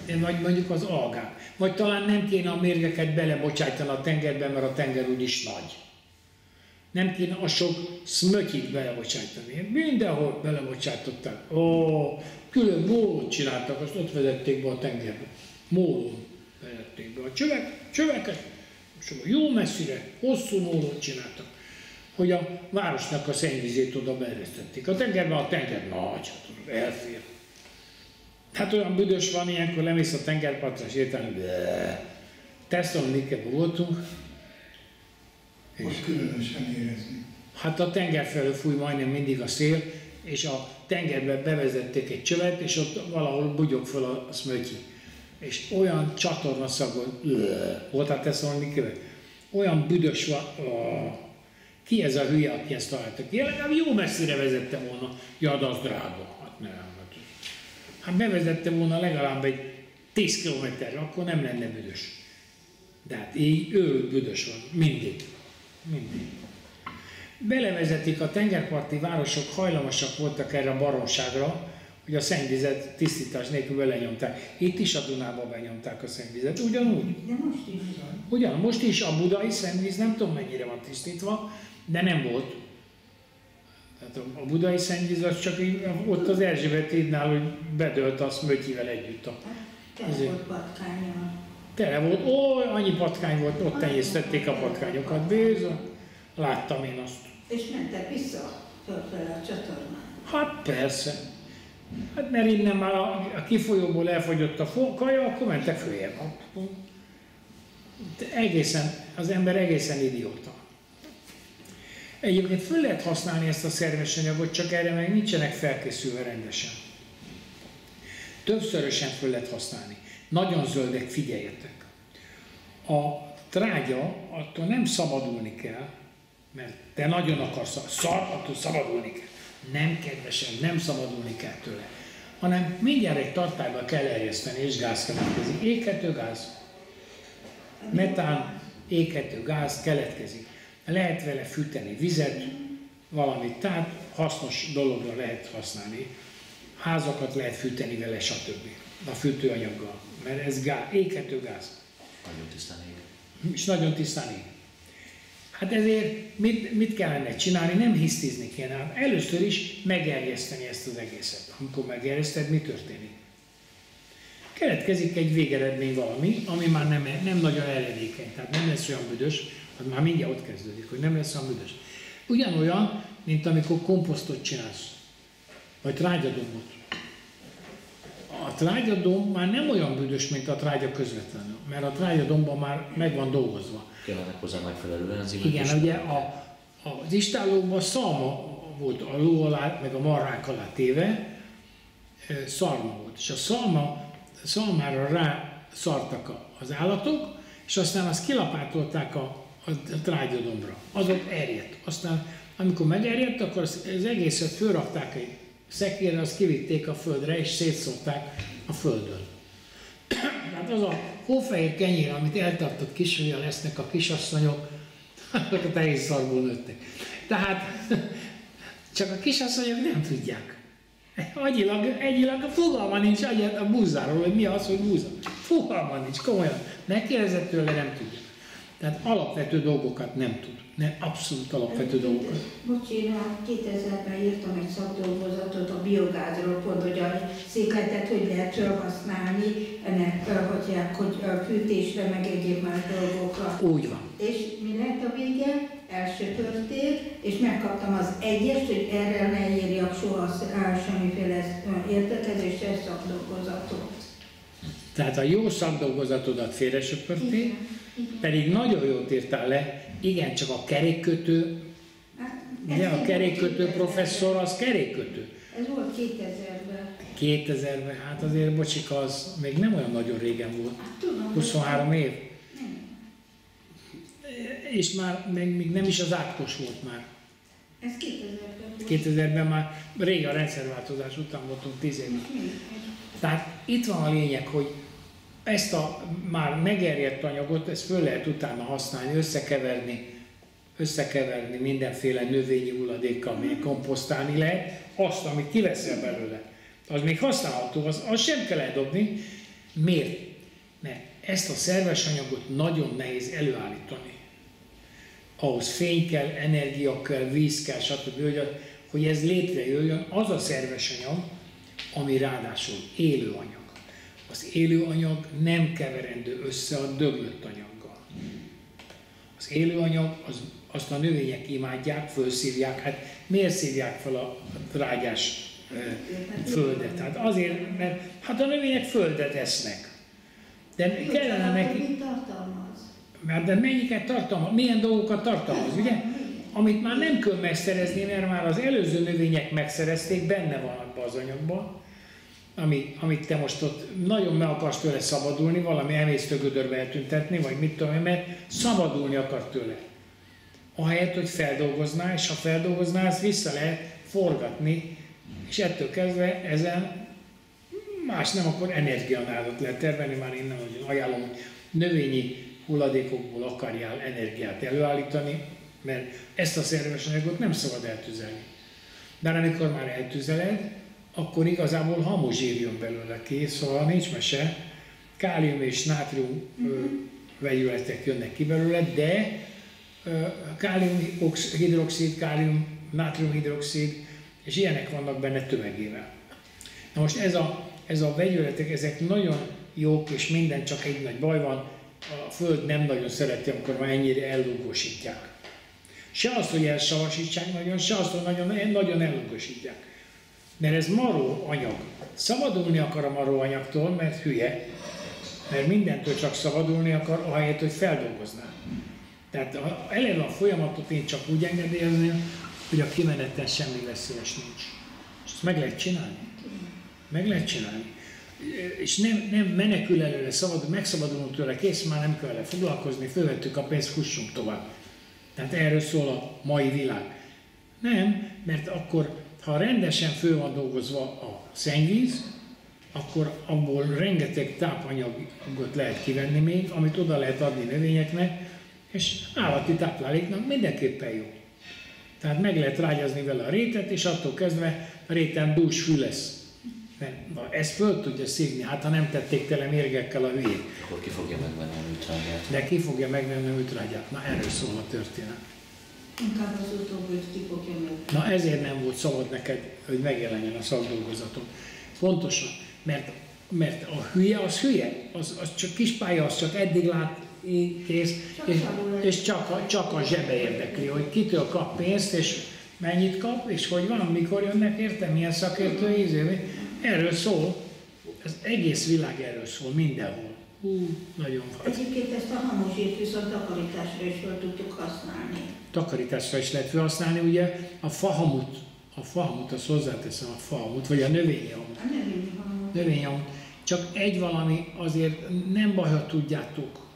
vagy mondjuk az algák. Vagy talán nem kéne a mérgeket belebocsájtani a tengerbe, mert a tenger úgyis nagy. Nem kéne a sok szmötyit belebocsájtani. Mindenhol belebocsátották. Külön mólót csináltak, azt ott vezették be a tengerbe. Mólón vezették be a csöveket, és jó messzire, hosszú mólót csináltak, hogy a városnak a szennyvizét oda beeresztették. A tengerben a tenger nagy, elfér. Hát olyan büdös van, ilyenkor lemész a tengerpartra, és értelem, Tesszalonikában voltunk. Most különösen érezni. Hát a tenger felől fúj majdnem mindig a szél, és a tengerbe bevezették egy csövet, és ott valahol bugyog fel a szmötyi. És olyan csatornaszagon volt a Tesszalonikában, olyan büdös van, ki ez a hülye, aki ezt találta ki? Legalább jó messzire vezette volna, ja, de az drága. Hát nem. Hát bevezette volna legalább egy 10 kilométerre, akkor nem lenne büdös. De hát így őrült büdös van, mindig. Belevezetik, a tengerparti városok hajlamosak voltak erre a baromságra, hogy a szennyvizet tisztítás nélkül belenyomták. Itt is a Dunába benyomták a szennyvizet, ugyanúgy. De most is. Ugyan, most is a budai szennyvíz, nem tudom mennyire van tisztítva, de nem volt. Tehát a budai szennyvíz az csak így, ott az Erzsébet hídnál, hogy bedölt a szmötyivel együtt. Tele volt patkánnyal. Tele volt, annyi patkány volt, ott tenyésztették a patkányokat, bizony. Láttam én azt. És mentek vissza fölfele a csatornán. Hát persze. Hát mert innen már a kifolyóból elfogyott a kaja, akkor mentek följebb. Az ember egészen idióta. Egyébként föl lehet használni ezt a szerves anyagot, csak erre meg nincsenek felkészülve rendesen. Többszörösen föl lehet használni. Nagyon zöldek, figyeljetek. A trágya, attól nem szabadulni kell, mert te nagyon akarsz, attól szabadulni kell. Nem, kedvesem, nem szabadulni kell tőle. Hanem mindjárt egy tartályba kell erjeszteni, és gáz keletkezik. Égetőgáz, metán, égetőgáz keletkezik. Lehet vele fűteni vizet, valamit, tehát hasznos dologra lehet használni. Házakat lehet fűteni vele, stb. A fűtőanyaggal, mert ez gáz, égetőgáz. Nagyon tisztán ég. És nagyon tisztán ég. Hát ezért mit kellene csinálni? Nem hisztizni kéne. Először is megerjeszteni ezt az egészet. Amikor megerjeszted, mi történik? Keletkezik egy végeredmény valami, ami már nem nagyon eledékeny, tehát nem lesz olyan büdös, az már mindjárt ott kezdődik, hogy nem lesz olyan büdös. Ugyanolyan, mint amikor komposztot csinálsz, vagy trágyadombot. A trágyadomb már nem olyan büdös, mint a trágya közvetlenül, mert a trágyadombban már meg van dolgozva. Kellenek hozzá megfelelő enzimek. Igen, ugye az istállókban szalma volt a ló alá, meg a marrák alá téve, szalma volt. És a szalmára rá szartak az állatok, és aztán azt kilapátolták a trágyadombra. Az ott erjedt. Aztán, amikor megerjedt, akkor az egészet fölrakták egy szekérre, azt kivitték a földre, és szétszórták a földön. Tehát az a hófehér kenyér, amit eltartott kisujjal lesznek a kisasszonyok, azokat egész szarból nőttek. Tehát csak a kisasszonyok nem tudják. Egyilag fogalma nincs a búzáról, hogy mi az, hogy búza. Fogalma nincs, komolyan. Megkérdezett tőle, nem tudja. Tehát alapvető dolgokat nem tud. Abszolút alapvető dolgokat. Bocs, én 2000-ben írtam egy szakdolgozatot a biogázról, pont, hogy a székletet hogy lehet felhasználni, ennek hogy a fűtésre, meg egyéb más dolgokra. Úgy van. És mi lett a vége? Elsöpörték, és megkaptam az egyest, hogy erre ne írjak soha semmiféle értekezésre szakdolgozatot. Tehát a jó szakdolgozatodat félresöpörték, pedig nagyon jót írtál le, igen, csak a kerékkötő, ugye a kerékkötő professzor, az kerékkötő. Ez volt 2000-ben. 2000-ben, hát azért bocsika, az még nem olyan nagyon régen volt, Hát, tudom, 23 év. Nem. És már még nem is az átkos volt már. Ez 2000-ben volt. 2000-ben már rég a rendszerváltozás után voltunk 10 évig. Tehát itt van a lényeg, hogy ezt a már megerjedt anyagot, ezt föl lehet utána használni, összekeverni mindenféle növényi hulladékkal, amelyet komposztálni lehet, azt, amit kiveszel belőle. Az még használható, az sem kell eldobni, Miért? Mert ezt a szerves anyagot nagyon nehéz előállítani. Ahhoz fény kell, energia kell, víz kell, stb. Hogy ez létrejöjjön, az a szerves anyag, ami ráadásul élő anyag. Az élő anyag nem keverendő össze a döglött anyaggal. Az élő anyag, azt a növények imádják, fölszívják. Hát miért szívják fel a trágyás földet? Hát azért, mert hát a növények földet esznek. De kellene neki... Mit tartalmaz? De mennyiket tartalmaz? Milyen dolgokat tartalmaz, ugye? Amit már nem kell megszerezni, mert már az előző növények megszerezték, benne van abban az anyagban, amit te most ott nagyon meg akarsz tőle szabadulni, valami emésztőgödörbe eltüntetni, vagy mit tudom én, mert szabadulni akar tőle. Ahelyett, hogy feldolgozná, és ha feldolgozná, ezt vissza lehet forgatni, és ettől kezdve ezen más nem, akkor energianádat lehet termelni, már én nem nagyon ajánlom, hogy növényi hulladékokból akarjál energiát előállítani, mert ezt a szerves anyagot nem szabad eltüzelni. De amikor már eltüzeled, akkor igazából hamuzsír jön belőle ki, szóval nincs mese, kálium és nátrium vegyületek jönnek ki belőle, de káliumhidroxid, kálium-nátriumhidroxid, és ilyenek vannak benne tömegével. Na most ez a vegyületek, ezek nagyon jók, és minden, csak egy nagy baj van, a Föld nem nagyon szereti, amikor már ennyire ellugósítják. Se azt, hogy elsavasítsák nagyon, se azt, hogy nagyon ellugósítják. Mert ez maró anyag. Szabadulni akar a maró anyagtól, mert hülye. Mert mindentől csak szabadulni akar, ahelyett, hogy feldolgozná. Tehát eleve a folyamatot én csak úgy engedélyezném, hogy a kimeneten semmi veszélyes nincs. És ezt meg lehet csinálni. Meg lehet csinálni. És nem menekül előle, megszabadulunk tőle, kész, már nem kell vele foglalkozni, fölvettük a pénzt, fussunk tovább. Tehát erről szól a mai világ. Nem, mert akkor, ha rendesen föl van dolgozva a szennyvíz, akkor abból rengeteg tápanyagot lehet kivenni még, amit oda lehet adni növényeknek, és állati tápláléknak mindenképpen jó. Tehát meg lehet rágyazni vele a rétet, és attól kezdve a réten dús fű lesz. Mert ezt föl tudja szívni, hát ha nem tették tele mérgekkel a hülyét. Akkor ki fogja megvenni a műtrágyát? De ki fogja megvenni a műtrágyát? Na erről szól a történet. Inkább az utóbbi, hogy ki fogja megvenni. Na ezért nem volt szabad neked, hogy megjelenjen a szakdolgozaton. Pontosan, mert a hülye az hülye, az csak kispálya, az csak eddig lát, kész, és csak a zsebe érdekli, hogy kitől kap pénzt, és mennyit kap, és hogy van, mikor jönnek, értem, milyen szakértői izé. Erről szól, az egész világ erről szól, mindenhol. Nagyon van. Egyébként ezt a hamuzsírt viszont takarításra is fel tudtuk használni. Takarításra is lehet felhasználni, ugye a fahamut, azt hozzáteszem, a fahamut, vagy a növényhamut. A növényhamut. Csak egy valami, azért nem baj, ha tudjátok,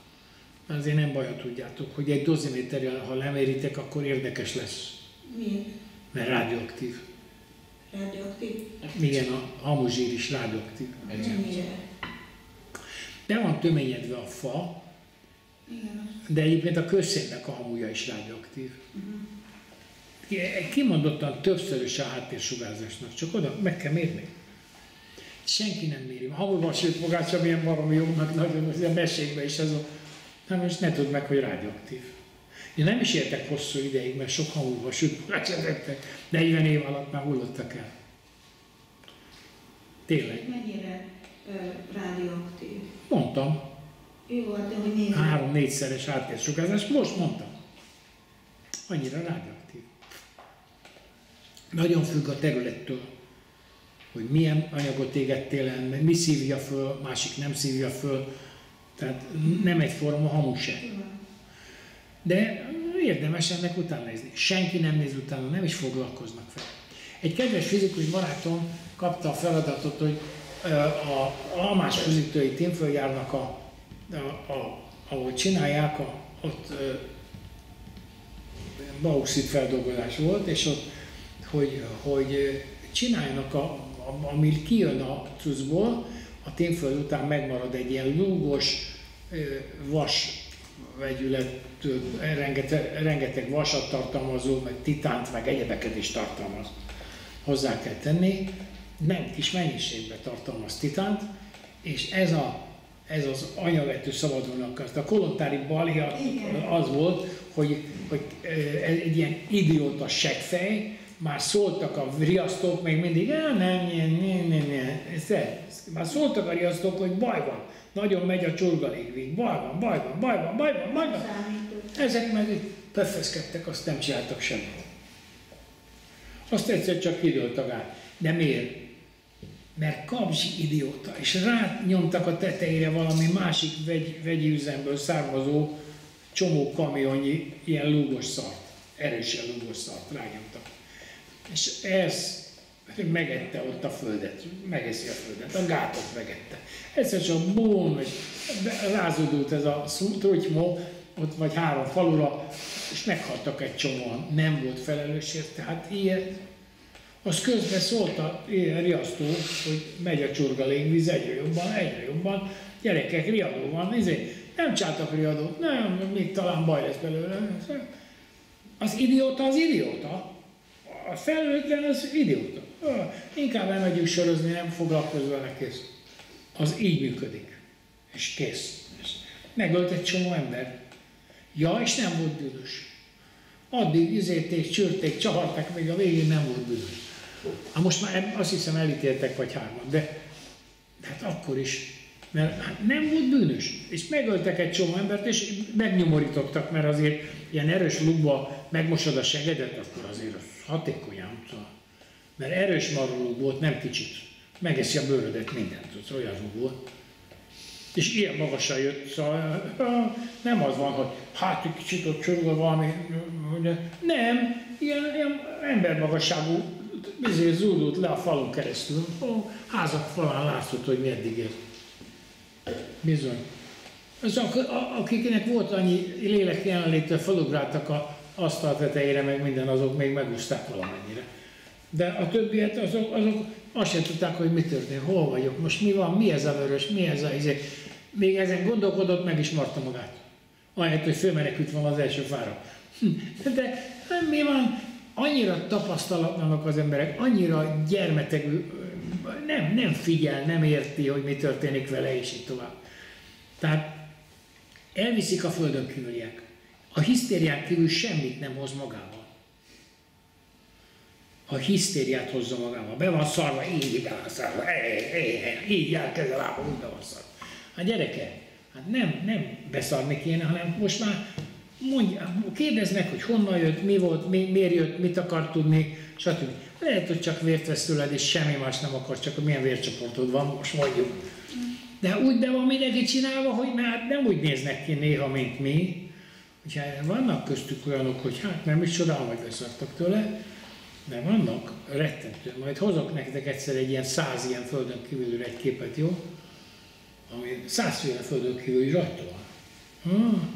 hogy egy doziméterrel, ha leméritek, akkor érdekes lesz. Miért? Mert rádióaktív. Rádióaktív? Igen, a hamuzsír is rádióaktív. Mennyire? Be van töményedve a fa, Igen. de egyébként a közszénnek a hamuja is rádióaktív. Kimondottan többszörös a háttérsugárzásnak, csak oda meg kell mérni. Senki nem méri. A hamuban sőt magácsa milyen valami jó, meg nagyon, az a mesékben is ez a... Hát most ne tudd meg, hogy rádióaktív. Én nem is értek hosszú ideig, mert sok hamuban sőt magácsa tettek. 40 év alatt már hullottak el. Tényleg. Mennyire rádióaktív? Mondtam. Jó, de hogy nézzük. 3-4-szeres háttérsugárzás, most mondtam. Annyira rádióaktív. Nagyon függ a területtől, hogy milyen anyagot égettél el, mi szívja föl, másik nem szívja föl. Tehát nem egyforma hamu se. De érdemes ennek utána nézni. Senki nem néz utána, nem is foglalkoznak fel. Egy kedves fizikus barátom kapta a feladatot, hogy a almás fűzítői Tinföldgyárnak ahogy csinálják, ott bauxit feldolgozás volt, és ott, hogy csináljanak, ami kijön a cuccból, a Tinföld után megmarad egy ilyen lúgos vas vegyület, rengeteg vasat tartalmazó, meg titánt, meg egyebeket is tartalmaz. Hozzá kell tenni, nem kis mennyiségben tartalmaz titánt, és ez a ez az anyavető szabadulnak. Azt a kolontári balhé az volt, hogy egy ilyen idióta seggfej, már szóltak a riasztók, még mindig, nem. Már szóltak a riasztók, hogy baj van, nagyon megy a csurgalégvég, baj van. Ezek meg pöffeszkedtek, azt nem csináltak semmit. Azt egyszer csak kidőlt a gát. De miért? Mert Kabzsi idióta, és rányomtak a tetejére valami másik vegyi üzemből származó csomó kamionnyi ilyen lúgos szart, erősen lúgos szart rányomtak. És ez megette ott a földet, megeszi a földet, a gátot megette. Egyszer csak bum, és rázódult ez a trutymó, ott vagy 3 falura, és meghaltak egy csomóan, nem volt felelős érte, hát ilyet. Az közben szólt a riasztó, hogy megy a csurgalégvíz egyre jobban, gyerekek, riadó van, nem csináltak riadót, nem, még talán baj lesz belőle. Az idióta, a felelőtlen az idióta. Inkább elmegyünk sorozni, nem foglalkozz vele, kész. Az így működik. És kész. Megölt egy csomó ember. Ja, és nem volt bűnös. Addig izélték, csürték, csavarták, még a végén nem volt bűnös. Most már azt hiszem elítéltek vagy 3, de hát akkor is. Mert hát nem volt bűnös. És megöltek egy csomó embert, és megnyomorítottak, mert azért ilyen erős lúgba megmosod a segedet, akkor azért az hatékonyan. Mert erős marulúg volt, nem kicsit. Megeszi a bőrödet, mindent, olyan lúg volt. És ilyen magasan jött, szóval nem az van, hogy hát egy kicsit ott csörgül valami, nem, ilyen embermagasságú zúdult le a falon keresztül. Házak falán látszott, hogy meddig ér. Bizony. Akiknek volt annyi lélek jelenlétől, felugráltak a asztal tetejére, meg minden, azok még megúszták valamennyire. De a többiet, azok azt sem tudták, hogy mi történt, hol vagyok, most mi van, mi ez a vörös, mi ez a izé. Még ezen gondolkodott, meg is marta magát. Ahelyett, hogy fölmenekült volna az első fára. De mi van? Annyira tapasztalatlanak az emberek, annyira gyermetegű, nem figyel, nem érti, hogy mi történik vele, és így tovább. Tehát elviszik a földön kívüliek. A hisztérián kívül semmit nem hoz magával. A hisztériát hozza magával. Be van szarva, így be van szarva, így elkezd a lába, úgy be van szarva. Hát gyereke, hát nem beszarni kéne, hanem most már kérdezd meg, hogy honnan jött, mi volt, miért jött, mit akar tudni, stb. Lehet, hogy csak vért vesz tőled, és semmi más nem akar, csak milyen vércsoportod van, most mondjuk. De úgy be van mindenki csinálva, hogy már nem úgy néznek ki néha, mint mi. Úgyhogy vannak köztük olyanok, hogy hát nem is csodálom, hogy beszartak tőle, de vannak rettentő. Majd hozok nektek egyszer egy ilyen 100 ilyen földön kívülről egy képet, jó? Ami 100 féle földön kívüli rajta van.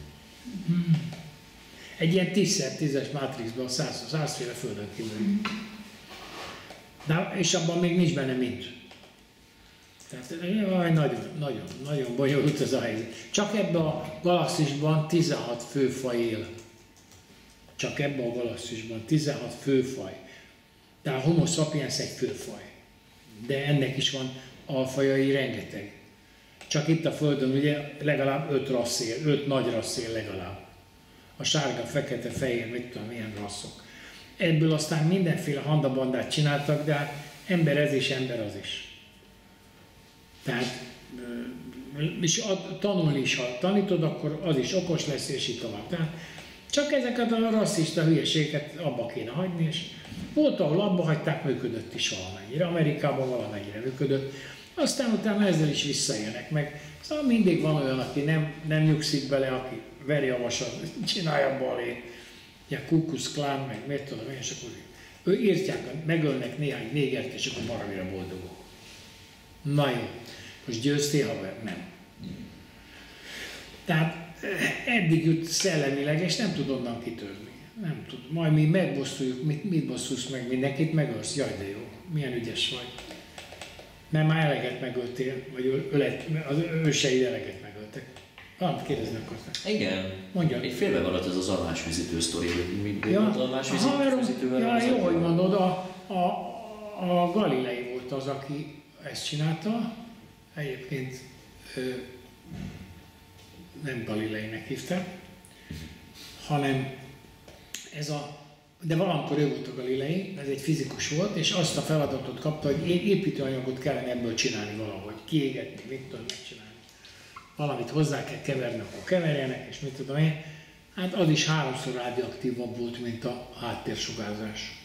Egy ilyen 10x10-es mátrixban 100 féle földön kívüli. De, és abban még nincs benne mind. Tehát nagyon bonyolult ez a helyzet. Csak ebben a galaxisban 16 főfaj él. Csak ebben a galaxisban 16 főfaj. Tehát a Homo sapiens egy főfaj. De ennek is van alfajai rengeteg. Csak itt a Földön ugye legalább 5 rassz él, 5 nagy rassz él legalább. A sárga, fekete, fehér, mit tudom, milyen rasszok. Ebből aztán mindenféle handabandát csináltak, de hát ember ez is, ember az is. Tehát és tanulni is, ha tanítod, akkor az is okos lesz, és így tovább. Tehát csak ezeket a rasszista hülyeséget abba kéne hagyni, és volt, ahol abba hagyták, működött is valamennyire. Amerikában valamennyire működött. Aztán utána ezzel is visszaélnek meg. Szóval mindig van olyan, aki nem nyugszik bele, aki veri a vasat, csinálja balé, ilyen Ku Klux Klan, meg mit tudom én, és akkor ő írtják, megölnek néhány négert, és akkor baromira boldogok. Na jó, most győztél, haver? Nem. Tehát eddig jut szellemileg, és nem tud onnan kitörni. Nem tud. Majd mi megbosszuljuk, mit bosszulsz meg, mindenkit megölsz? Jaj, de jó, milyen ügyes vagy. Mert már eleget megöltél, vagy az őseid eleget megöltek. Valamit kérdezni akartak. Igen. Mondja. Egy félbe maradt ez az almásvizítő sztori, hogy mi volt almásvizítővel? Ja, jó, hogy mondod, a Galilei volt az, aki ezt csinálta. Egyébként nem Galileinek hívták, hanem de valamikor ő volt a Galilei, ez egy fizikus volt, és azt a feladatot kapta, hogy építőanyagot kellene ebből csinálni valahogy, kiégetni, mit tudom megcsinálni. Valamit hozzá kell keverni, akkor keverjenek, és mit tudom én. Hát az is 3-szor radioaktívabb volt, mint a háttérsugárzás.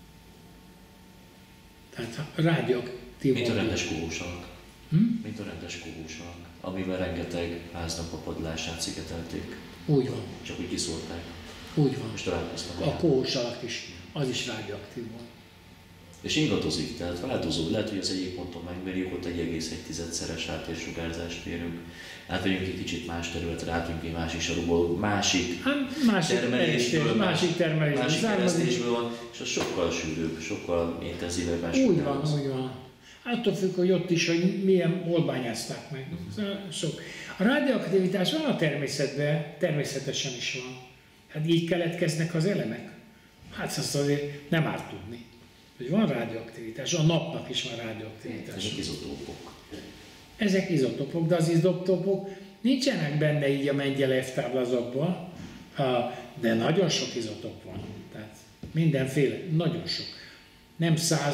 Tehát radioaktívabb. Mint a rendes kohósalak. Mint a rendes kohósalak, amivel rengeteg háznak a padlását szigetelték. Úgy van. Csak úgy kiszórták. Úgy van. És találkoztam. A kohósalak is, az is radioaktív volt. És ingadozik, tehát változó. Lehet, hogy az egyik ponton megmérjük, ott 1,1-szeres háttérssugárzást mérünk. Átmegyünk egy kicsit más területre, átmegyünk egy másik sarokból, másik termelésből, másik keresztésből van, és az sokkal sűrűbb, sokkal intenzívebben sugároz. Úgy van. Attól függ, hogy ott is, hogy hol bányázták meg. Sok. A radioaktivitás van a természetben, természetesen is van. Hát így keletkeznek az elemek. Hát azt azért nem árt tudni, hogy van radioaktivitás, a napnak is van radioaktivitás. Ezek izotópok. Ezek izotópok, de az izotópok nincsenek benne így a Mendelejev táblázatban, de nagyon sok izotóp van. Tehát mindenféle, nagyon sok. Nem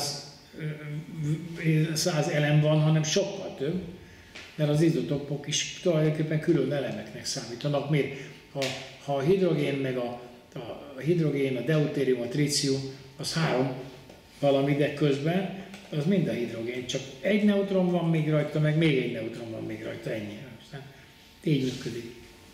100 elem van, hanem sokkal több, mert az izotópok is tulajdonképpen külön elemeknek számítanak. Miért? Ha a hidrogén, meg a hidrogén, a deutérium, a trícium, az 3 valami, de közben az mind a hidrogén, csak egy neutron van még rajta, meg még egy neutron van még rajta, ennyi. Aztán így működik.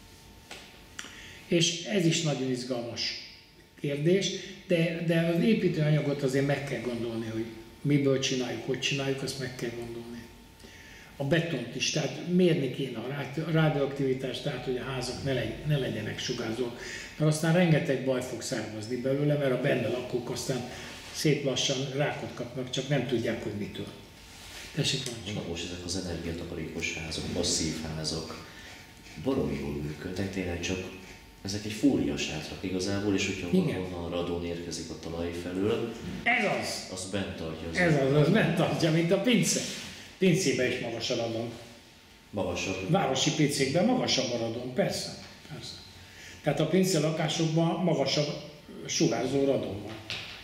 És ez is nagyon izgalmas kérdés, de az építőanyagot azért meg kell gondolni, hogy miből csináljuk, hogy csináljuk, azt meg kell gondolni. A betont is, tehát mérni kéne a radioaktivitást, tehát hogy a házak ne legyenek sugárzók, mert aztán rengeteg baj fog származni belőle, mert a benne lakók aztán szép lassan rákot kapnak, csak nem tudják, hogy mitől. Tessék, na most ezek az energiatakarékos házak, masszív házak, baromi jól működnek, tényleg csak ezek egy fóliasátrak igazából, és hogyha valahonnan a radon érkezik a talaj felől, az bent tartja. Az bent tartja, mint a pince. Pincében is magas a radon. Magasabb. Városi pincékben magasabb a radon, persze. Tehát a pince lakásokban magasabb sugárzó radon van.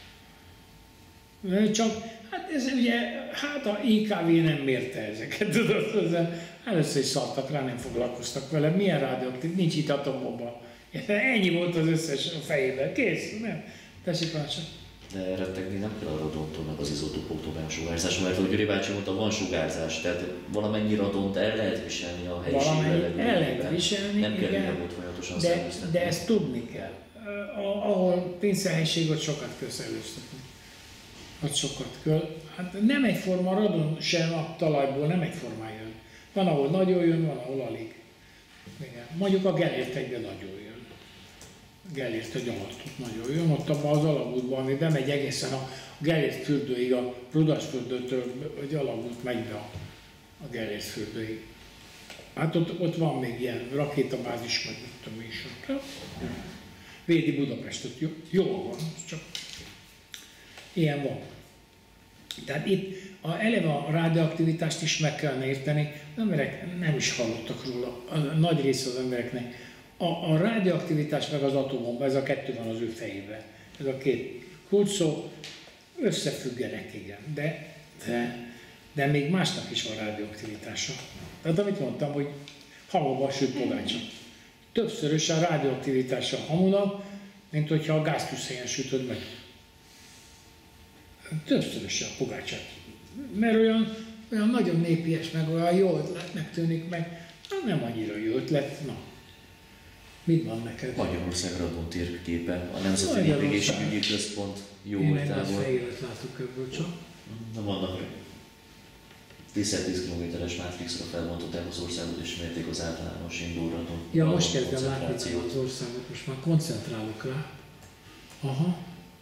Csak, hát ez ugye, a IKV nem mérte ezeket, tudod, először is szartak rá, nem foglalkoztak vele. Milyen radioaktív? Nincs itt atombomba. Ennyi volt az összes a fejében. Kész, nem? Tessék, Pácsa. De rettegni nem kell a radontól, meg az izotópoktól, meg a sugárzás, mert ahogy Gyuri bácsi mondta, van sugárzás, tehát valamennyi radont el lehet viselni a helyiségben. El lehet viselni, nem kell mindenhol folyamatosan szellőztetni. De ezt tudni kell. Ahol pincelhelység, ott sokat kell szellőztetni. Ott sokat kell. Hát nem egyforma radon sem a talajból, nem egyformán jön. Van, ahol nagyon jön, van, ahol alig. Igen. Mondjuk a Gellért egyben nagyon jön. Gellért egy alatt nagyon jön, ott abban az alagútban, ami bemegy egészen a Gellért fürdőig, a Rudasfürdőtől egy alagút megy be a Gellért fürdőig. Hát ott van még ilyen rakétabázis, vagy nem tudom is. Védi Budapestet, jól van, csak ilyen van. Tehát itt eleve a radioaktivitást is meg kellene érteni, az emberek nem is hallottak róla, a nagy része az embereknek. A radioaktivitás meg az atombomba, ez a kettő van az ő fejében. Ez a két kulcsszó összefüggenek, igen, de még másnak is van radioaktivitása. Tehát amit mondtam, hogy hamuban süt pogácsa. Többszörös a radioaktivitása a hamunak, mint hogyha a gáztűzhelyen sütöd meg. Többszörös a pogácsát. Mert olyan nagyon népies, meg olyan jó ötletnek tűnik, meg nem annyira jó ötlet. Na. Mit van neked? Magyarország radon térképe, a Nemzeti Népegészségügyi Központ jó voltából. Én egy fehéret látok ebből csak. Na vannak 10 km-es mátrixra felbontották az országot, és mérték az általános induló radon. Ja, most kezdem látni az országot, most már koncentrálok rá. Aha.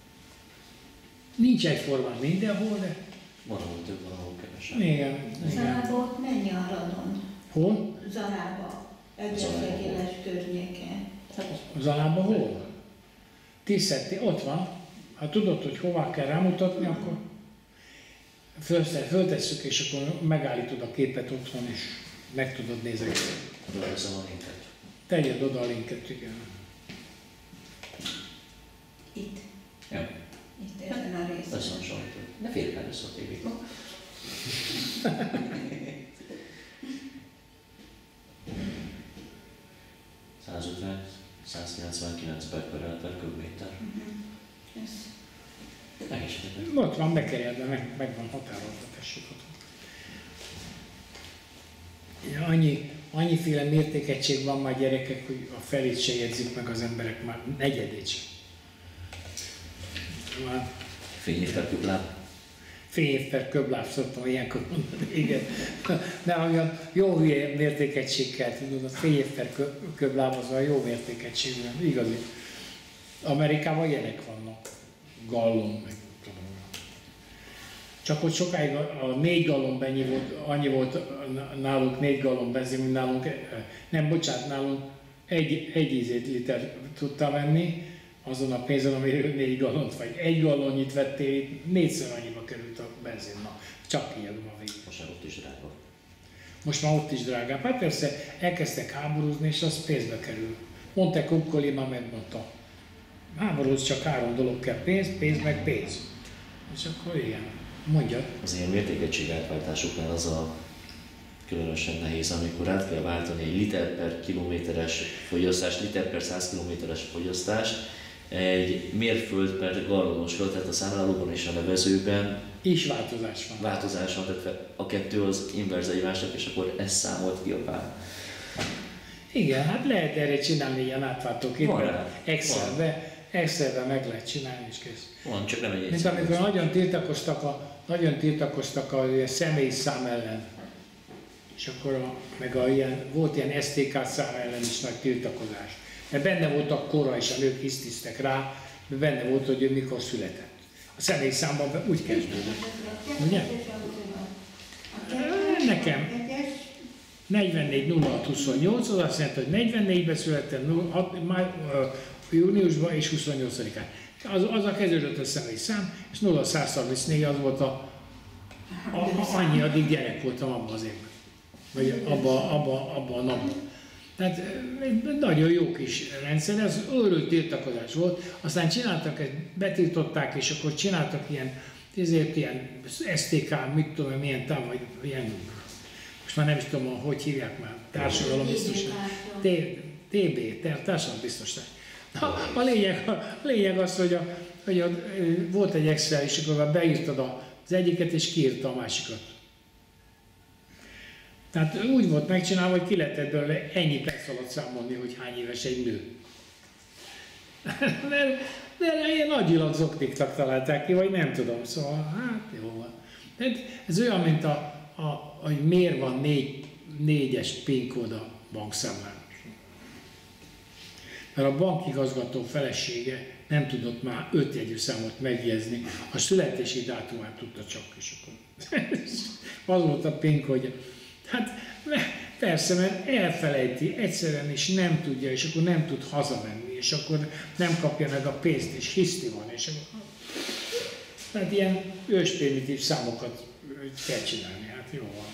Nincs egyformán mindenhol, de... Van, ahol több, van, ahol kevesebb. Igen. Zarába ott mennyi a radon? Hol? Zarába. Egyes környéken. Zalában hol? 10 ott van. Ha tudod, hogy hová kell rámutatni, akkor föltesszük, és akkor megállítod a képet otthon, és meg tudod nézni. Odaadom a linket. Tegyed oda a linket, igen. Itt. Ja. Itt ezen a részen. Összehasonlítod. Ne férj el össze a tévét. 199 per köbméter. Ez. Ott van bekerelve, meg van határolva, tessék ott. Annyiféle mértékegység van már gyerekek, hogy a felét se jegyzik meg az emberek, már negyedét sem. Fényév per köbláb. Fényév per köbláb szoktam ilyenkor mondani, igen. De olyan jó hülye mértékegységkel tudod, a fényév per köbláb az olyan jó mértékegységben, igazi. Amerikában ilyenek vannak. Gallon, meg tudom. Csak hogy sokáig a 4 gallon annyi volt nálunk 4 gallon benzin, mint nálunk, nem, bocsánat, nálunk egy liter tudta venni, azon a pénzen, amiről 4 gallont, vagy 1 gallonnyit vettél, 4-szer annyiba került a benzin. Na, csak így a végig. Most már ott is drága. Most már ott is drágább. Hát persze elkezdtek háborúzni, és az pénzbe kerül. Monte Kukkoli már megmondta. Háborúz csak 3 dolog kell, pénz meg pénz. És akkor igen, mondjad. Az ilyen mértékegység átváltásoknál az a különösen nehéz, amikor át kell váltani egy liter per kilométeres fogyasztást, liter per 100 kilométeres fogyasztást, egy mérföld per gallonosra, tehát a számlálóban és a nevezőben is változás van. Változás van, tehát a kettő az inverz egymásnak, és akkor ez számolt ki a pár. Igen, hát lehet erre csinálni ilyen átváltóképpen. Excelbe meg lehet csinálni, és kész. Van, csak nem egy mint amikor nagyon tiltakoztak a személyi szám ellen. És akkor volt ilyen STK szám ellen is nagy tiltakozás. Mert benne volt a kora, és a nők hisztisztek rá, mert benne volt, hogy ő mikor született. A személyi számban úgy kezdődött. Ugye? Nekem 44.06.28, az azt jelenti, hogy 44-ben születtem, júniusban és 28-án. Az a kezdődött a személyi szám, és 0134 az volt annyi addig gyerek voltam abban az évben. Vagy abban a napban. Tehát nagyon jó kis rendszer, ez őrült tiltakozás volt. Aztán betiltották, és akkor csináltak ilyen STK, mit tudom, milyen táv, vagy ilyen, most már nem is tudom, hogy hívják már, társadalombiztosság. TB, társadalombiztosság. A lényeg az, hogy volt egy Excel, és akkor beírtad az egyiket, és kiírta a másikat. Tehát úgy volt megcsinálva, hogy ki lehetett belőle ennyi perc alatt számolni, hogy hány éves egy nő. De ilyen agyilag zokniktak találták ki, vagy nem tudom, szóval hát jó van. Ez olyan, mint hogy miért van 4-es PIN kód a bankszámlán. Mert a bankigazgató felesége nem tudott már 5 jegyű számot megjegyezni, a születési dátumát tudta csak, és akkor az volt a PIN kódja. Hát persze, mert elfelejti egyszerűen, és nem tudja, és akkor nem tud hazamenni, és akkor nem kapja meg a pénzt, és hiszti van, és akkor... Tehát ilyen ősprimitív számokat kell csinálni, hát jó van.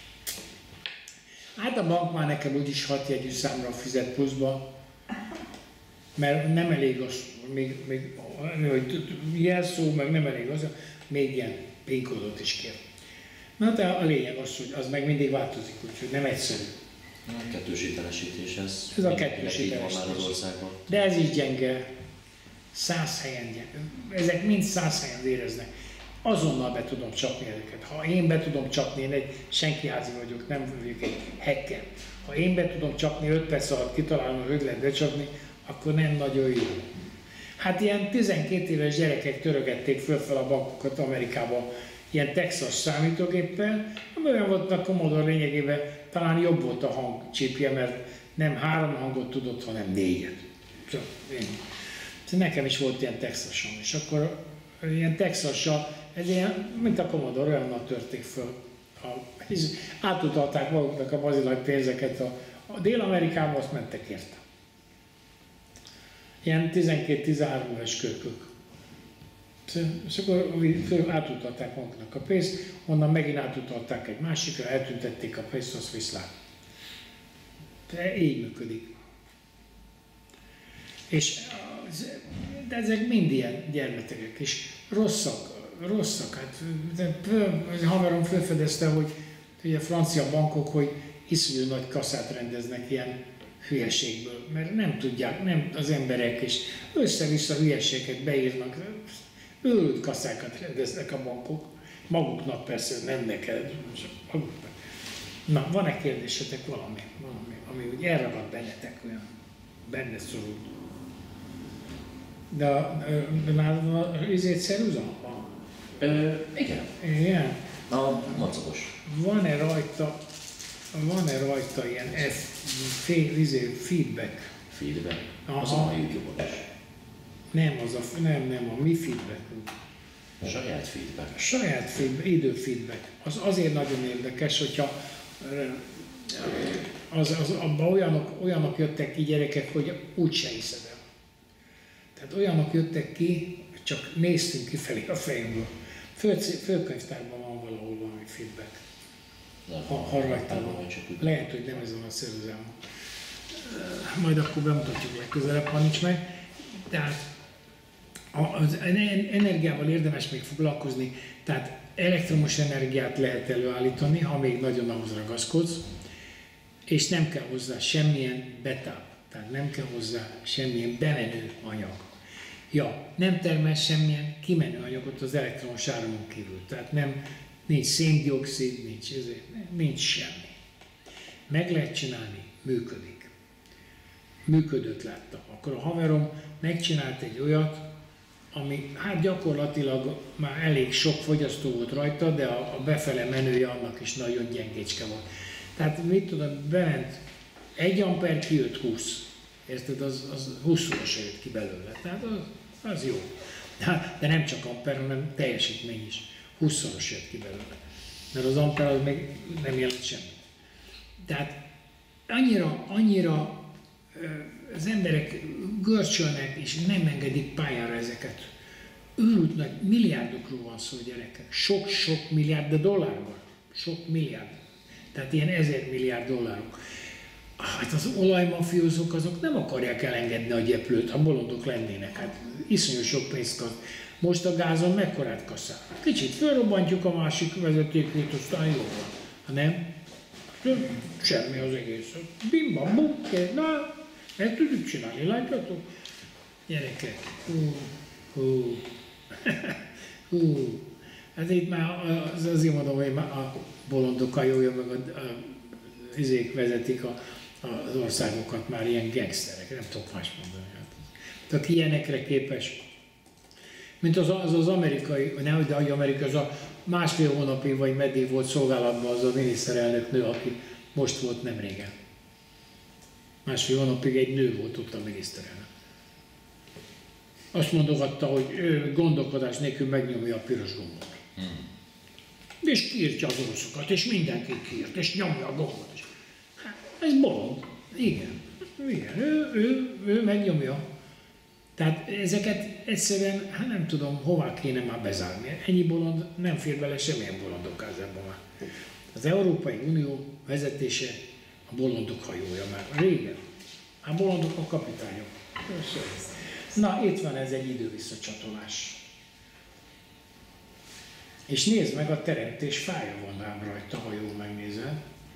Hát a bank már nekem úgyis 6 jegyű számra fizet pluszba, mert nem elég az, még jelszó, meg nem elég az, még ilyen PIN kódot is kér. Na, de a lényeg az, hogy az meg mindig változik, úgyhogy nem egyszerű. A kettős hitelesítés, ez a kettős hitelesítés. De ez is gyenge. 100 helyen gyenge. Ezek mind 100 helyen éreznek. Azonnal be tudom csapni ezeket. Ha én be tudom csapni, én egy senkiházi vagyok, nem vagyok egy hacker. Ha én be tudom csapni, 5 perc alatt kitalálom, hogy lehet becsapni, akkor nem nagyon jó. Hát ilyen 12 éves gyerekek törögették föl a bankokat Amerikában, ilyen Texas számítógéppel, olyan volt a Commodore lényegében, talán jobb volt a hangcsípje, mert nem 3 hangot tudott, hanem 4-et. Nekem is volt ilyen Texasom, és akkor ilyen Texassal, ez ilyen, mint a Commodore, olyannal törték föl. És átutalták maguknak a bazilaj pénzeket a Dél-Amerikába, azt mentek érte. Ilyen 12-13 éves kölykök. És akkor átutalták maguknak a pénzt, onnan megint átutalták egy másikra, eltüntették a pénzt, azt viszlát. Így működik. De ezek mind ilyen gyermetegek, és rosszak. Hát, haverom felfedezte, hogy a francia bankok, hogy iszonyú nagy kasszát rendeznek ilyen hülyeségből, mert nem tudják, nem az emberek, és össze-vissza hülyeséget beírnak, őrült kasszákat rendeznek a bankok, maguknak persze, nem neked, maguknak. Na, van-e kérdésetek valami, ami úgy elragad bennetek, olyan benne szorult? De nálad izét ceruza van? Igen. Igen? A macagos. Van-e rajta ilyen feedback? Feedback. Aha. Az a YouTube-on is. Nem, a mi feedbackünk. Saját feedback. Saját feedback, időfeedback. Az azért nagyon érdekes, hogyha abban olyanok jöttek ki gyerekek, hogy úgyse hiszed el. Tehát olyanok jöttek ki, csak néztünk kifelé a fejünkből. Fölkönyvtárban van valahol valami feedback. Ha rajta van. Lehet, hogy nem ezen a ceruzámon. Majd akkor bemutatjuk legközelebb, ha nincs meg. Tehát az energiával érdemes még foglalkozni, tehát elektromos energiát lehet előállítani, ha még nagyon ahhoz ragaszkodsz, és nem kell hozzá semmilyen betáp, tehát nem kell hozzá semmilyen bemenő anyag. Ja, nem termel semmilyen kimenő anyagot az elektromos áramon kívül, tehát nincs széndioxid, nincs semmi. Meg lehet csinálni, működik. Működött láttam. Akkor a haverom megcsinált egy olyat, ami hát gyakorlatilag már elég sok fogyasztó volt rajta, de a befele menője annak is nagyon gyengécske volt. Tehát mit tudom, bement 1 amper, kijött 20. Érted, az 20-szoros jött ki belőle. Tehát az jó. De nem csak amper, hanem teljesítmény is. 20-szoros jött ki belőle. Mert az amper az még nem jelent semmit. Tehát annyira az emberek görcsölnek és nem engedik pályára ezeket. Őrült nagy milliárdokról van szó, gyerekek. Sok-sok milliárd, de dollárban. Sok milliárd. Tehát ilyen 1000 milliárd dollárok. Hát az olajmafiózók azok nem akarják elengedni a gyeplőt, ha bolondok lennének. Hát iszonyú sok pénzt kap. Most a gázon mekkorát kasszál? Kicsit felrobbantjuk a másik vezetékét, aztán jó van. Ha nem, semmi az egész. Bimba, bum, na, ezt tudjuk csinálni, látjátok? Gyerekek, hát itt már azért mondom, hogy a bolondok hajója, meg izék vezetik az országokat, már ilyen gangsterek, nem tudok más mondani. Tehát ilyenekre képes, mint az amerikai, nem, de amerikai, az a 1,5 hónapig vagy meddig volt szolgálatban az a miniszterelnök nő, aki most volt nem régen. 1,5 hónapig egy nő volt ott a miniszterelnök. Azt mondogatta, hogy ő gondolkodás nélkül megnyomja a piros gombot. És kiírtja az oroszokat, és mindenki kiírt, és nyomja a gombot. Hát, ez bolond. Igen. Ő megnyomja. Tehát ezeket egyszerűen, hát nem tudom, hová kéne már bezárni. Ennyi bolond nem fér bele semmilyen bolondok házában már. Az Európai Unió vezetése a bolondok hajója már régen. A bolondok a kapitányok. Na, itt van ez egy idő-visszacsatolás. És nézd meg, a teremtés fája van ám rajta, ha jól megnézed.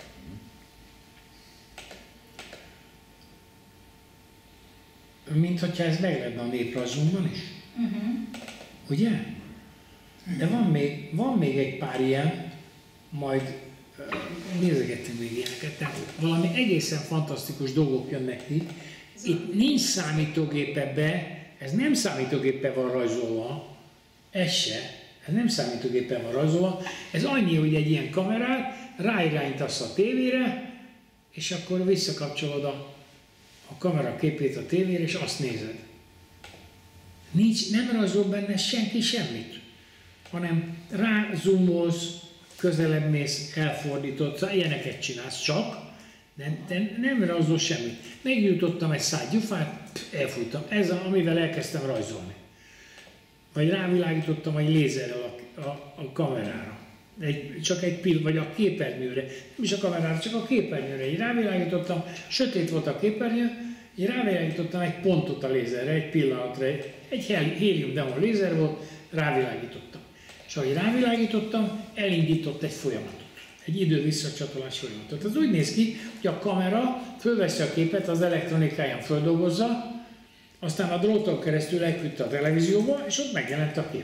Mint hogyha ez meg lenne a néprajzunkban is. Ugye? De van még egy pár ilyen, majd nézegettünk még ilyeneket. Tehát valami egészen fantasztikus dolgok jönnek ki. Itt nincs számítógép ebbe, ez nem számítógéppel van rajzolva, ez nem számítógéppel van rajzolva, ez annyi, hogy egy ilyen kamerát ráirányítasz a tévére, és akkor visszakapcsolod a kamera képét a tévére, és azt nézed. Nem rajzol benne senki semmit, hanem rázumolsz, közelebb mész, elfordítod, ilyeneket csinálsz csak, de nem rajzol semmit. Meggyújtottam egy szád gyufát, elfújtam. Ez amivel elkezdtem rajzolni. Vagy rávilágítottam egy lézerrel a kamerára. csak egy pill, vagy a képernyőre, nem is a kamerára, csak a képernyőre. Így rávilágítottam, sötét volt a képernyő, így rávilágítottam egy pontot a lézerre, egy pillanatra, egy hélium-demon lézer volt, rávilágítottam. És ahogy rávilágítottam, elindított egy folyamatot, egy idő-visszacsatolás folyamatot. Ez úgy néz ki, hogy a kamera fölveszi a képet, az elektronikáján földolgozza, aztán a dróton keresztül elküldte a televízióba, és ott megjelent a kép.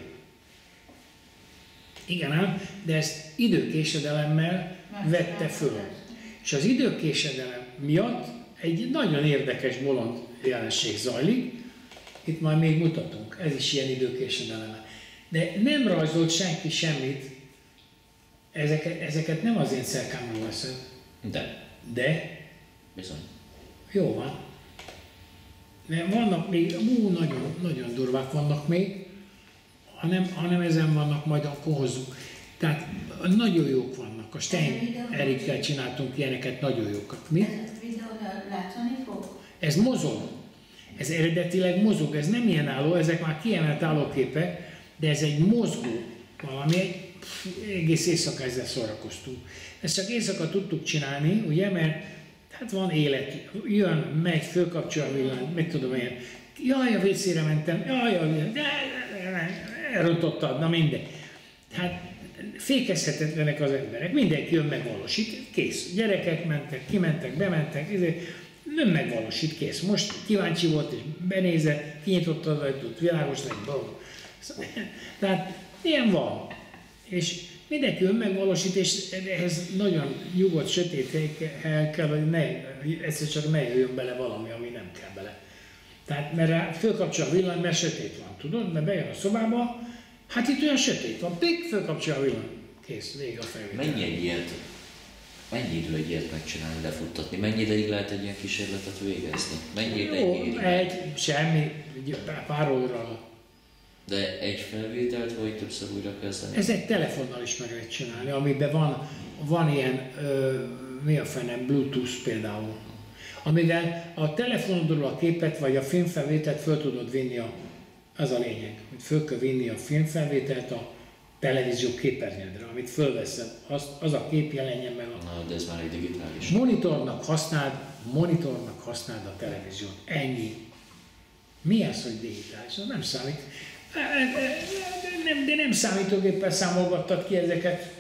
Igen ám, de ezt időkésedelemmel vette föl. És az időkésedelem miatt egy nagyon érdekes bolond jelenség zajlik, itt majd még mutatunk, ez is ilyen időkésedelem. De nem rajzolt senki semmit, ezeket nem az én szerkámról veszed. De? Bizony. Jó van. De vannak még, nagyon, nagyon durvák vannak még, ha nem ezen vannak, majd akkor hozzuk. Tehát nagyon jók vannak. A Stein Erikkel csináltunk ilyeneket, nagyon jókat. Mi? Ez videót látszani fog? Ez mozog. Ez eredetileg mozog, ez nem ilyen álló, ezek már kiemelt állóképek, de ez egy mozgó valami, egész éjszaka ezzel szórakoztunk. Ezt csak éjszaka tudtuk csinálni, ugye, mert hát van élet, jön, megy, fölkapcsol a villanyt, mit tudom én, jaj, a WC-re mentem, jaj, elrontottad, na mindegy. Hát fékezhetetlenek az emberek, mindenki jön, megvalósít, kész. Gyerekek mentek, kimentek, bementek, nem megvalósít, kész. Most kíváncsi volt és benézett, kinyitotta az ajtót, világos lett, tehát ilyen van. És mindenki önmegvalósít, és ehhez nagyon nyugodt, sötét hely kell, hogy egyszer csak ne jöjjön bele valami, ami nem kell bele. Tehát mert fölkapcsol a villany, mert sötét van, tudod? Mert bejön a szobába, hát itt olyan sötét van, pik, fölkapcsol a villany. Kész, végig a felvétel. Mennyi idő egy ilyet megcsinálni, lefuttatni? Mennyi ideig lehet egy ilyen kísérletet végezni? Mennyi ideig éri? Semmi, pár óra alatt. De egy felvételt, vagy többször újra kezdeni? Ez egy telefonnal is meg lehet csinálni, amiben van ilyen, mi a fenem, Bluetooth például, amivel a telefonodról a képet vagy a filmfelvételt föl tudod vinni, az a lényeg, hogy föl kell vinni a filmfelvételt a televízió képernyődre, amit fölveszed, az a kép jelenjen meg. Na, de ez már egy digitális. Monitornak használd a televíziót. Ennyi. Mi az, hogy digitális? Az nem számít. De nem számítógéppel számolgattad ki ezeket.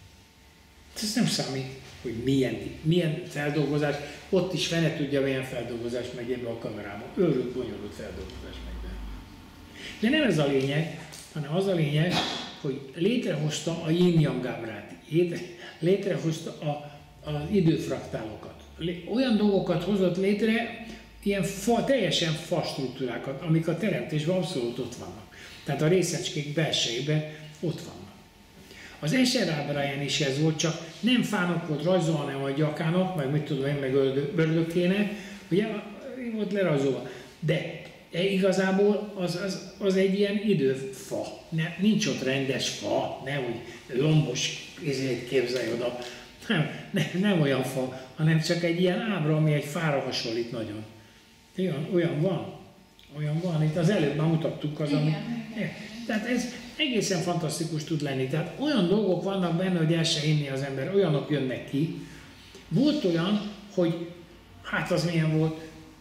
Ez nem számít, hogy milyen feldolgozás. Ott is fene tudja, milyen feldolgozás megy ebbe a kamerába. Őrült, bonyolult feldolgozás megy be. De nem ez a lényeg, hanem az a lényeg, hogy létrehozta a yin-yang ábrát, létrehozta az időfraktálokat. Olyan dolgokat hozott létre, ilyen teljesen fa struktúrákat, amik a teremtésben abszolút ott vannak. Tehát a részecskék belsejében ott vannak. Az Escher ábráján is ez volt, csak nem fának volt rajzolva, hanem a gyakának, meg mit tudom én, meg ördökének, ugye volt lerajzolva. De igazából az egy ilyen időfa. Nincs ott rendes fa, nehogy lombos ezért képzelj oda. Nem olyan fa, hanem csak egy ilyen ábra, ami egy fára hasonlít nagyon. Olyan van. Itt az előbb már mutattuk az, ami... Tehát ez egészen fantasztikus tud lenni. Tehát olyan dolgok vannak benne, hogy el se hinni az ember, olyanok jönnek ki. Volt olyan, hogy hát az milyen volt,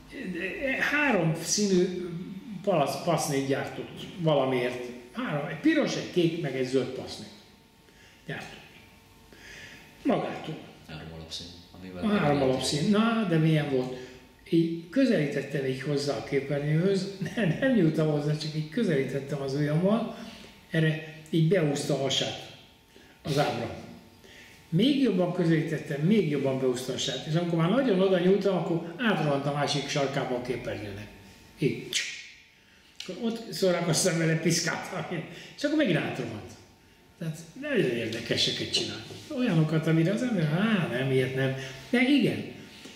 3 színű pasznét gyártott valamiért. Egy piros, egy kék, meg egy zöld pasznét gyártott. Magától. 3 alapszín. A 3 alapszín. Na, de milyen volt? Így közelítettem így hozzá a képernyőhöz, nem nyúltam hozzá, csak így közelítettem az ujjammal, erre így beúszta a hasát az ábra. Még jobban közelítettem, még jobban beúszta a hasát, és amikor már nagyon oda nyúltam, akkor átrohant a másik sarkába a képernyőnek. Így. Akkor ott szórakoztam vele, piszkáltam, és akkor megint átrohant. Tehát nagyon érdekeseket csinál. Olyanokat, amire az ember, nem, ilyet nem. De igen.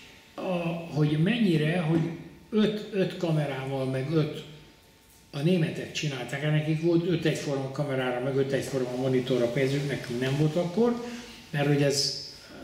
Hogy mennyire, hogy 5 kamerával, meg 5 a németek csinálták, nekik volt 5 egyforma kamerára, meg 5 egyforma monitorra pénzük, nekünk nem volt akkor, mert hogy ez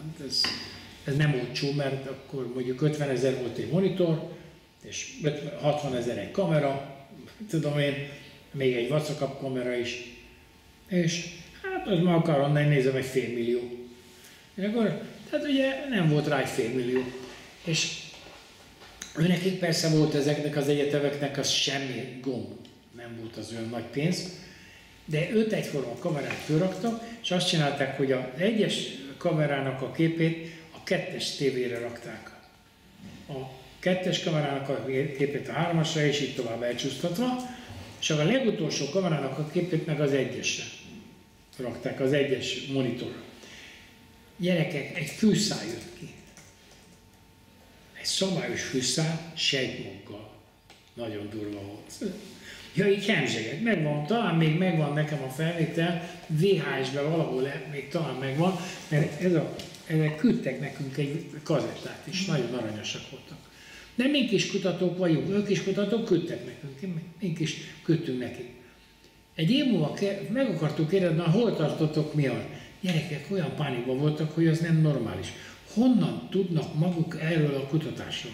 nem olcsó, mert akkor mondjuk 50 000 volt egy monitor, és 60 000 egy kamera, tudom én, még egy vacakap kamera is, és hát Hát, az már akar onnan nézem, egy $500 000. Akkor, tehát ugye nem volt rá egy $500 000. És nekik persze volt ezeknek az egyetemeknek az semmi gond, nem volt az olyan nagy pénz, de 5 egyforma kamerát fölraktak, és azt csinálták, hogy az egyes kamerának a képét a 2-es tévére rakták. A 2-es kamerának a képét a 3-asra, és így tovább elcsúsztatva, és a legutolsó kamerának a képét meg az 1-esre rakták, az 1-es monitorra. Gyerekek, egy fűszál jött ki. Egy szabályos fűszál sejtmoggal. Nagyon durva volt. Ja, így hemzseget. Megvan, talán még megvan nekem a felvétel, VHS-ben valahol még talán megvan, mert ezek küldtek nekünk egy kazettát is, nagyon aranyosak voltak. De mink is kutatók vagyunk, ők is kutatók, küldtek nekünk, mink is küldtünk nekik. Egy év múlva meg akartuk kérdezni, hol tartottok, mi a gyerekek olyan pánikban voltak, hogy az nem normális. Honnan tudnak maguk erről a kutatásról?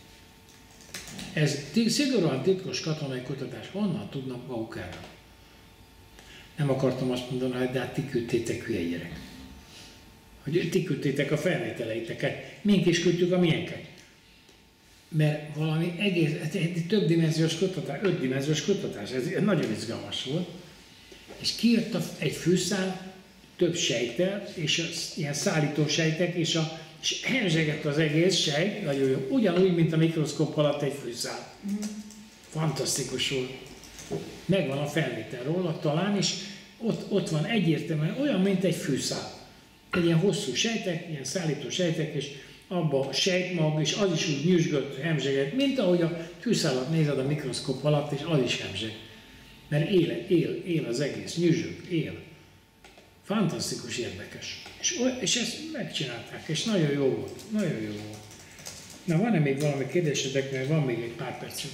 Ez szigorúan titkos katonai kutatás. Honnan tudnak maguk erről? Nem akartam azt mondani, hogy de hát ti küldtétek, hülye gyerek. Hogy ti küldtétek a felvételeiteket, mink is küldtük a miénket. Mert valami egész, többdimenziós kutatás, 5-dimenziós kutatás, ez nagyon izgalmas volt. És kijött egy fűszál, több sejttel, és ilyen szállító sejtek, és hemzsegett az egész sejt, nagyon jó, ugyanúgy, mint a mikroszkóp alatt egy fűszál. Fantasztikus volt. Megvan a felvétel róla talán, és ott van egyértelműen olyan, mint egy fűszál. Egy ilyen hosszú sejtek, ilyen szállító sejtek, és abba sejtmag, és az is úgy nyüzsgött, hemzsegett, mint ahogy a fűszálat nézed a mikroszkóp alatt, és az is hemzseg. Mert él az egész, nyüzsög, él. Fantasztikus, érdekes. És ezt megcsinálták, és nagyon jó volt. Nagyon jó volt. Na, van-e még valami kérdésedek, mert van még egy pár percünk.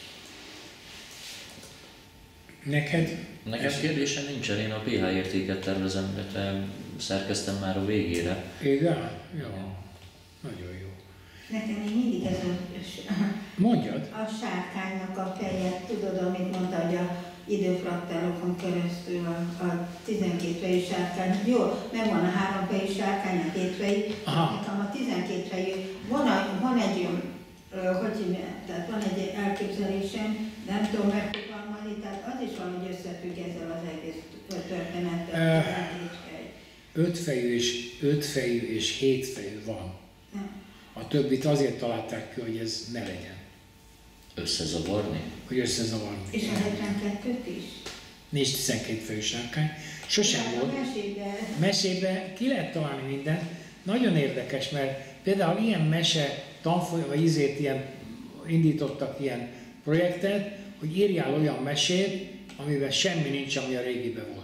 Neked? Nekem kérdése nincsen, én a pH értéket tervezem, de szerkeztem már a végére. Igen? Jó. Nagyon jó. Nekem még mindig ez Mondjad. a sárkánynak a feje, tudod, amit mondta, hogy a időfraktálokon keresztül a 12 fejű sárkány. Jó, megvan a 3 fejű sárkány, a 2 fejű. Nekem a 12 fejű. Van egy olyan, hogy hívják, tehát van egy elképzelésem, nem tudom megfogalmazni, tehát az is van, hogy összefügg ezzel az egész történettel. 5 fejű és 7 fejű van. A többit azért találták ki, hogy ez ne legyen. Összezavarni? Hogy összezavarni. És a 72-t is? Nincs 12 fejű sárkány. Sosem volt. Mesében ki lehet találni mindent. Nagyon érdekes, mert például ilyen mese tanfolyam, vagy ilyen indítottak ilyen projektet, hogy írjál olyan mesét, amiben semmi nincs, ami a régiben volt.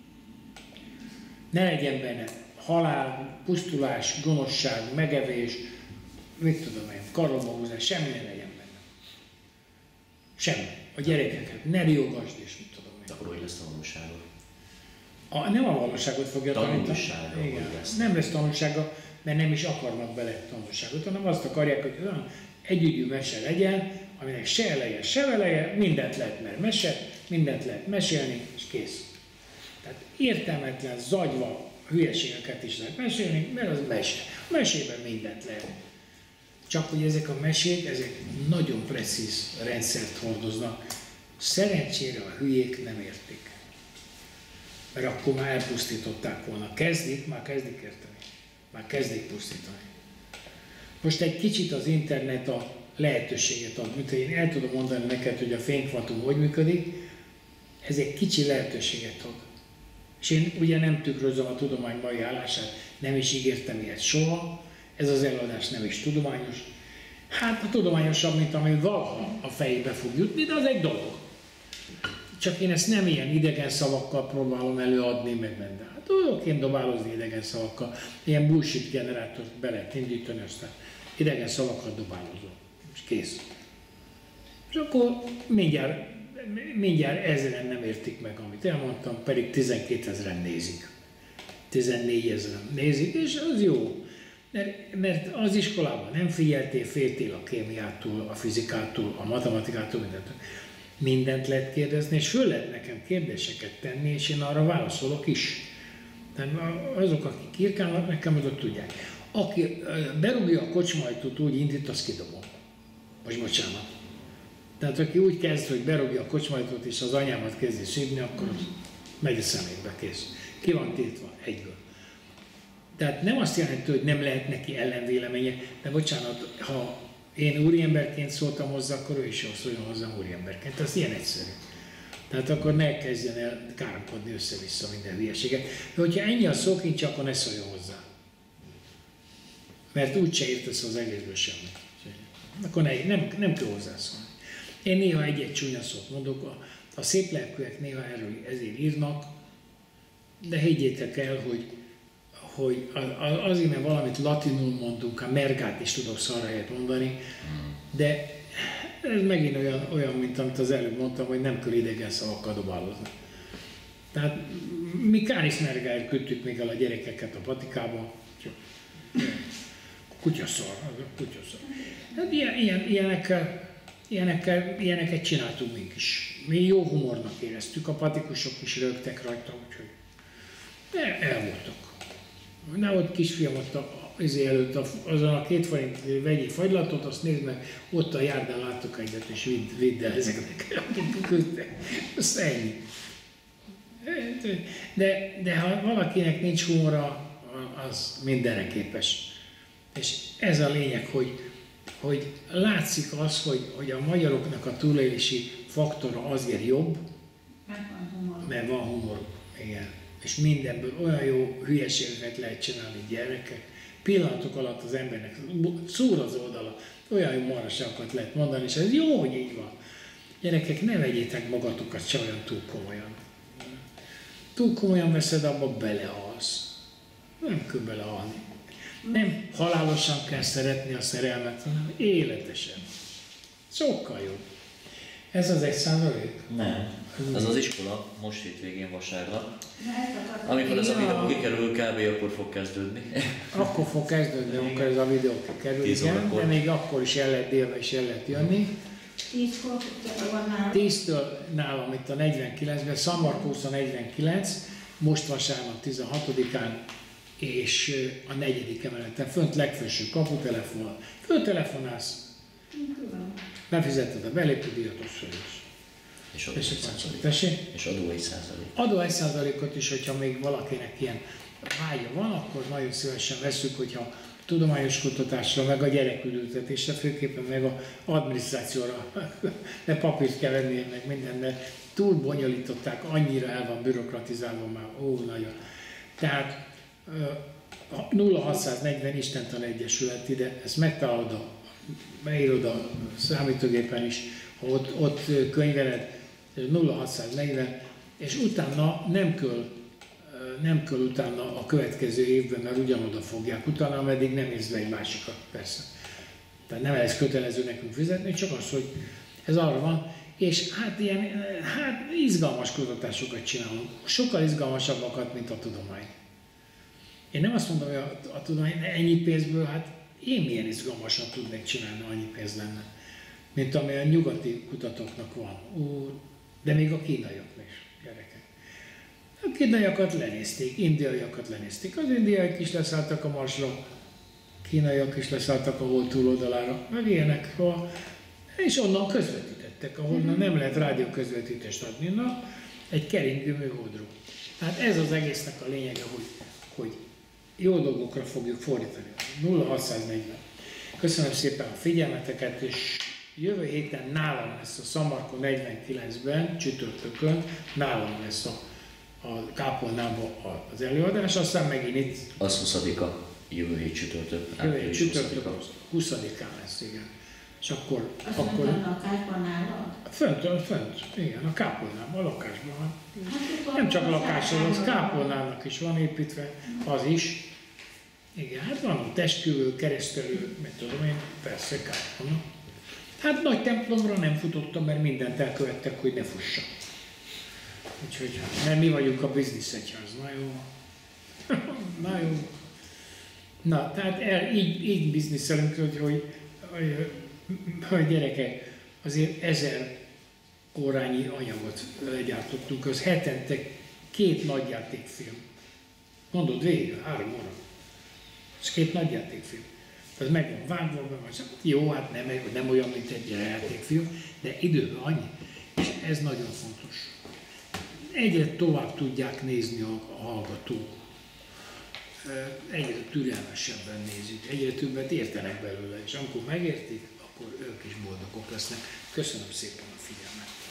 Ne legyen benne halál, pusztulás, gonoszság, megevés, mit tudom én, karomahúzás, semmi ne legyen benne. Semmi. A gyerekeket ne riogasd, és mit tudom én. Akkor hogy lesz tanulsága? Nem a valóságot fogja tanítani. Tanulsága. Nem lesz tanulsága, mert nem is akarnak bele tanulságot, hanem azt akarják, hogy olyan együgyű mese legyen, aminek se eleje, se veleje, mindent lehet mer mese, mindent lehet mesélni, és kész. Tehát értelmetlen, zagyva hülyeségeket is lehet mesélni, mert az mese. A mesében mindent lehet. Csak hogy ezek a mesék, ezek nagyon precíz rendszert hordoznak. Szerencsére a hülyék nem értik. Mert akkor már elpusztították volna. Már kezdik érteni. Már kezdik pusztítani. Most egy kicsit az internet a lehetőséget ad. Mint én el tudom mondani neked, hogy a fénykvantum hogy működik, ez egy kicsi lehetőséget ad. És én ugye nem tükrözöm a tudomány mai állását, nem is ígértem ilyet soha, ez az előadás nem is tudományos. Hát a tudományosabb, mint ami valaha a fejébe fog jutni, de az egy dolog. Csak én ezt nem ilyen idegen szavakkal próbálom előadni, meg minden. Hát tudok én dobálozni idegen szavakkal, ilyen bullshit generátort be lehet indítani, aztán idegen szavakkal dobálozom, és kész. És akkor mindjárt ezeren nem értik meg, amit elmondtam, pedig 12 000 nézik. 14 000 nézik, és az jó. Mert az iskolában nem figyeltél, féltél a kémiától, a fizikától, a matematikától, mindentől. Mindent lehet kérdezni, és föl lehet nekem kérdéseket tenni, és én arra válaszolok is. Tehát azok, akik irkálnak, nekem azok tudják. Aki berúgja a kocsmajtót, úgy indít, azt kidobom. Most bocsánat. Tehát aki úgy kezd, hogy berúgja a kocsmajtót és az anyámat kezdi sírni, akkor megy a szemétbe, kész. Ki van tiltva egyből. Tehát nem azt jelenti, hogy nem lehet neki ellenvéleménye, de bocsánat, ha én úriemberként szóltam hozzá, akkor ő is szóljon hozzám úriemberként. Ez ilyen egyszerű. Tehát akkor ne kezdjen el káromkodni össze-vissza minden hülyeséget. De hogyha ennyi a szókincs, akkor ne szóljon hozzá. Mert úgyse értesz az egészből semmit. Akkor nem kell hozzászólni. Én néha egy-egy csúnya szót mondok, a szép lelkűek néha erről ezért írnak, de higgyétek el, hogy azért, mert valamit latinul mondunk, a mergát is tudok szarra helyet mondani, de ez megint olyan, mint amit az előbb mondtam, hogy nem kell idegen szavakkal dobálózni. Tehát mi káris mergáért küldtük még el a gyerekeket a patikába, kutyaszar. Hát ilyeneket csináltunk mink is. Mi jó humornak éreztük, a patikusok is rögtek rajta, úgyhogy el voltak. Nehogy kisfiam ott előtt azon a 2 forint vegyi fagylatot, azt nézd meg, ott a járdán láttuk egyet, és vidd el ezeket, akik küldtek. Azt ennyi. De ha valakinek nincs humora, az mindenre képes. És ez a lényeg, hogy látszik az, hogy a magyaroknak a túlélési faktora azért jobb, mert van humor. Igen. És mindenből olyan jó hülyeségeket lehet csinálni gyerekek. Pillanatok alatt az embernek szúr az oldala, olyan jó maraságokat lehet mondani, és ez jó, hogy így van. Gyerekek, ne vegyétek magatokat se olyan túl komolyan. Túl komolyan veszed, abba belehalsz. Nem kell belehalni. Nem halálosan kell szeretni a szerelmet, hanem életesen. Sokkal jobb. Ez az 1%? Nem. Ez az iskola, most hétvégén vasárnap. Amikor ez a videó kikerül, kb. Akkor fog kezdődni. Akkor fog kezdődni, amikor ez a videó kikerül, igen, de még akkor is el lehet délben is el lehet jönni. 10-kor van nálam. 10-től nálam itt a 49-ben, San Marcos a 49, most vasárnap 16-án, és a 4. emeleten, fönt legfelső kaputelefon, föltelefonálsz, befizetted a belépődíjat, és adó 1%. És adó 1%. Adó 1%-ot is, hogyha még valakinek ilyen vágya van, akkor nagyon szívesen veszük, hogyha tudományos kutatásra, meg a gyerekülültetésre, főképpen meg a adminisztrációra, de papírt kell venni, meg minden, mert túl bonyolították, annyira el van bürokratizálva már, nagyon. Tehát 0640 Istentelen Egyesület ide, ezt megtalálod, beírod a számítógépen is, ha ott könyveled 0640, és utána nem kell utána a következő évben, mert ugyanoda fogják utána, ameddig nem érsz be egy másikat, persze. Tehát nem ez kötelező nekünk fizetni, csak az, hogy ez arra van, és hát izgalmas kutatásokat csinálunk, sokkal izgalmasabbakat, mint a tudomány. Én nem azt mondom, hogy a tudomány ennyi pénzből, hát én milyen izgalmasan tudnék csinálni, annyi pénz lenne, mint ami a nyugati kutatóknak van. De még a kínaiaknak is, gyerekek. A kínaiakat lenézték, indiaiakat lenézték. Az indiaiak is leszálltak a Marsra, kínaiak is leszálltak a hold túloldalára, meg ilyenek, és onnan közvetítettek, ahonnan nem lehet rádió közvetítést adni, egy keringő műholdról. Tehát ez az egésznek a lényege, hogy jó dolgokra fogjuk fordítani. 0640. Köszönöm szépen a figyelmeteket, és jövő héten nálam lesz a San Marco 49-ben, csütörtökön, nálam lesz a Kápolnában az előadás, aztán megint itt. Az 20-a, jövő hét csütörtök. Jövő hét csütörtök, 20-án lesz, igen. És akkor a lakásban nálad? Fönt, igen, a kápolnában, a lakásban. Nem csak a lakásban, az kápolnának is van építve, az is. Igen, hát van testkövő, keresztelő, mit tudom én, persze kápolna. Hát nagy templomra nem futottam, mert mindent elkövettek, hogy ne fussak. Úgyhogy, mert mi vagyunk a bizniszegyház, na jó. Na jó. Na, tehát így bizniszelünk, hogy gyerekek, azért 1000 órányi anyagot legyártottunk, az hetente 2 nagyjátékfilm. Mondod végig, 3 óra. Ez 2 nagy játékfilm. Tehát meg van vágva, meg van, jó, hát nem olyan, mint egy játékfilm, de időben annyi. És ez nagyon fontos. Egyre tovább tudják nézni a hallgatók. Egyre türelmesebben nézik, egyre többet értenek belőle, és amikor megértik, akkor ők is boldogok lesznek. Köszönöm szépen a figyelmet!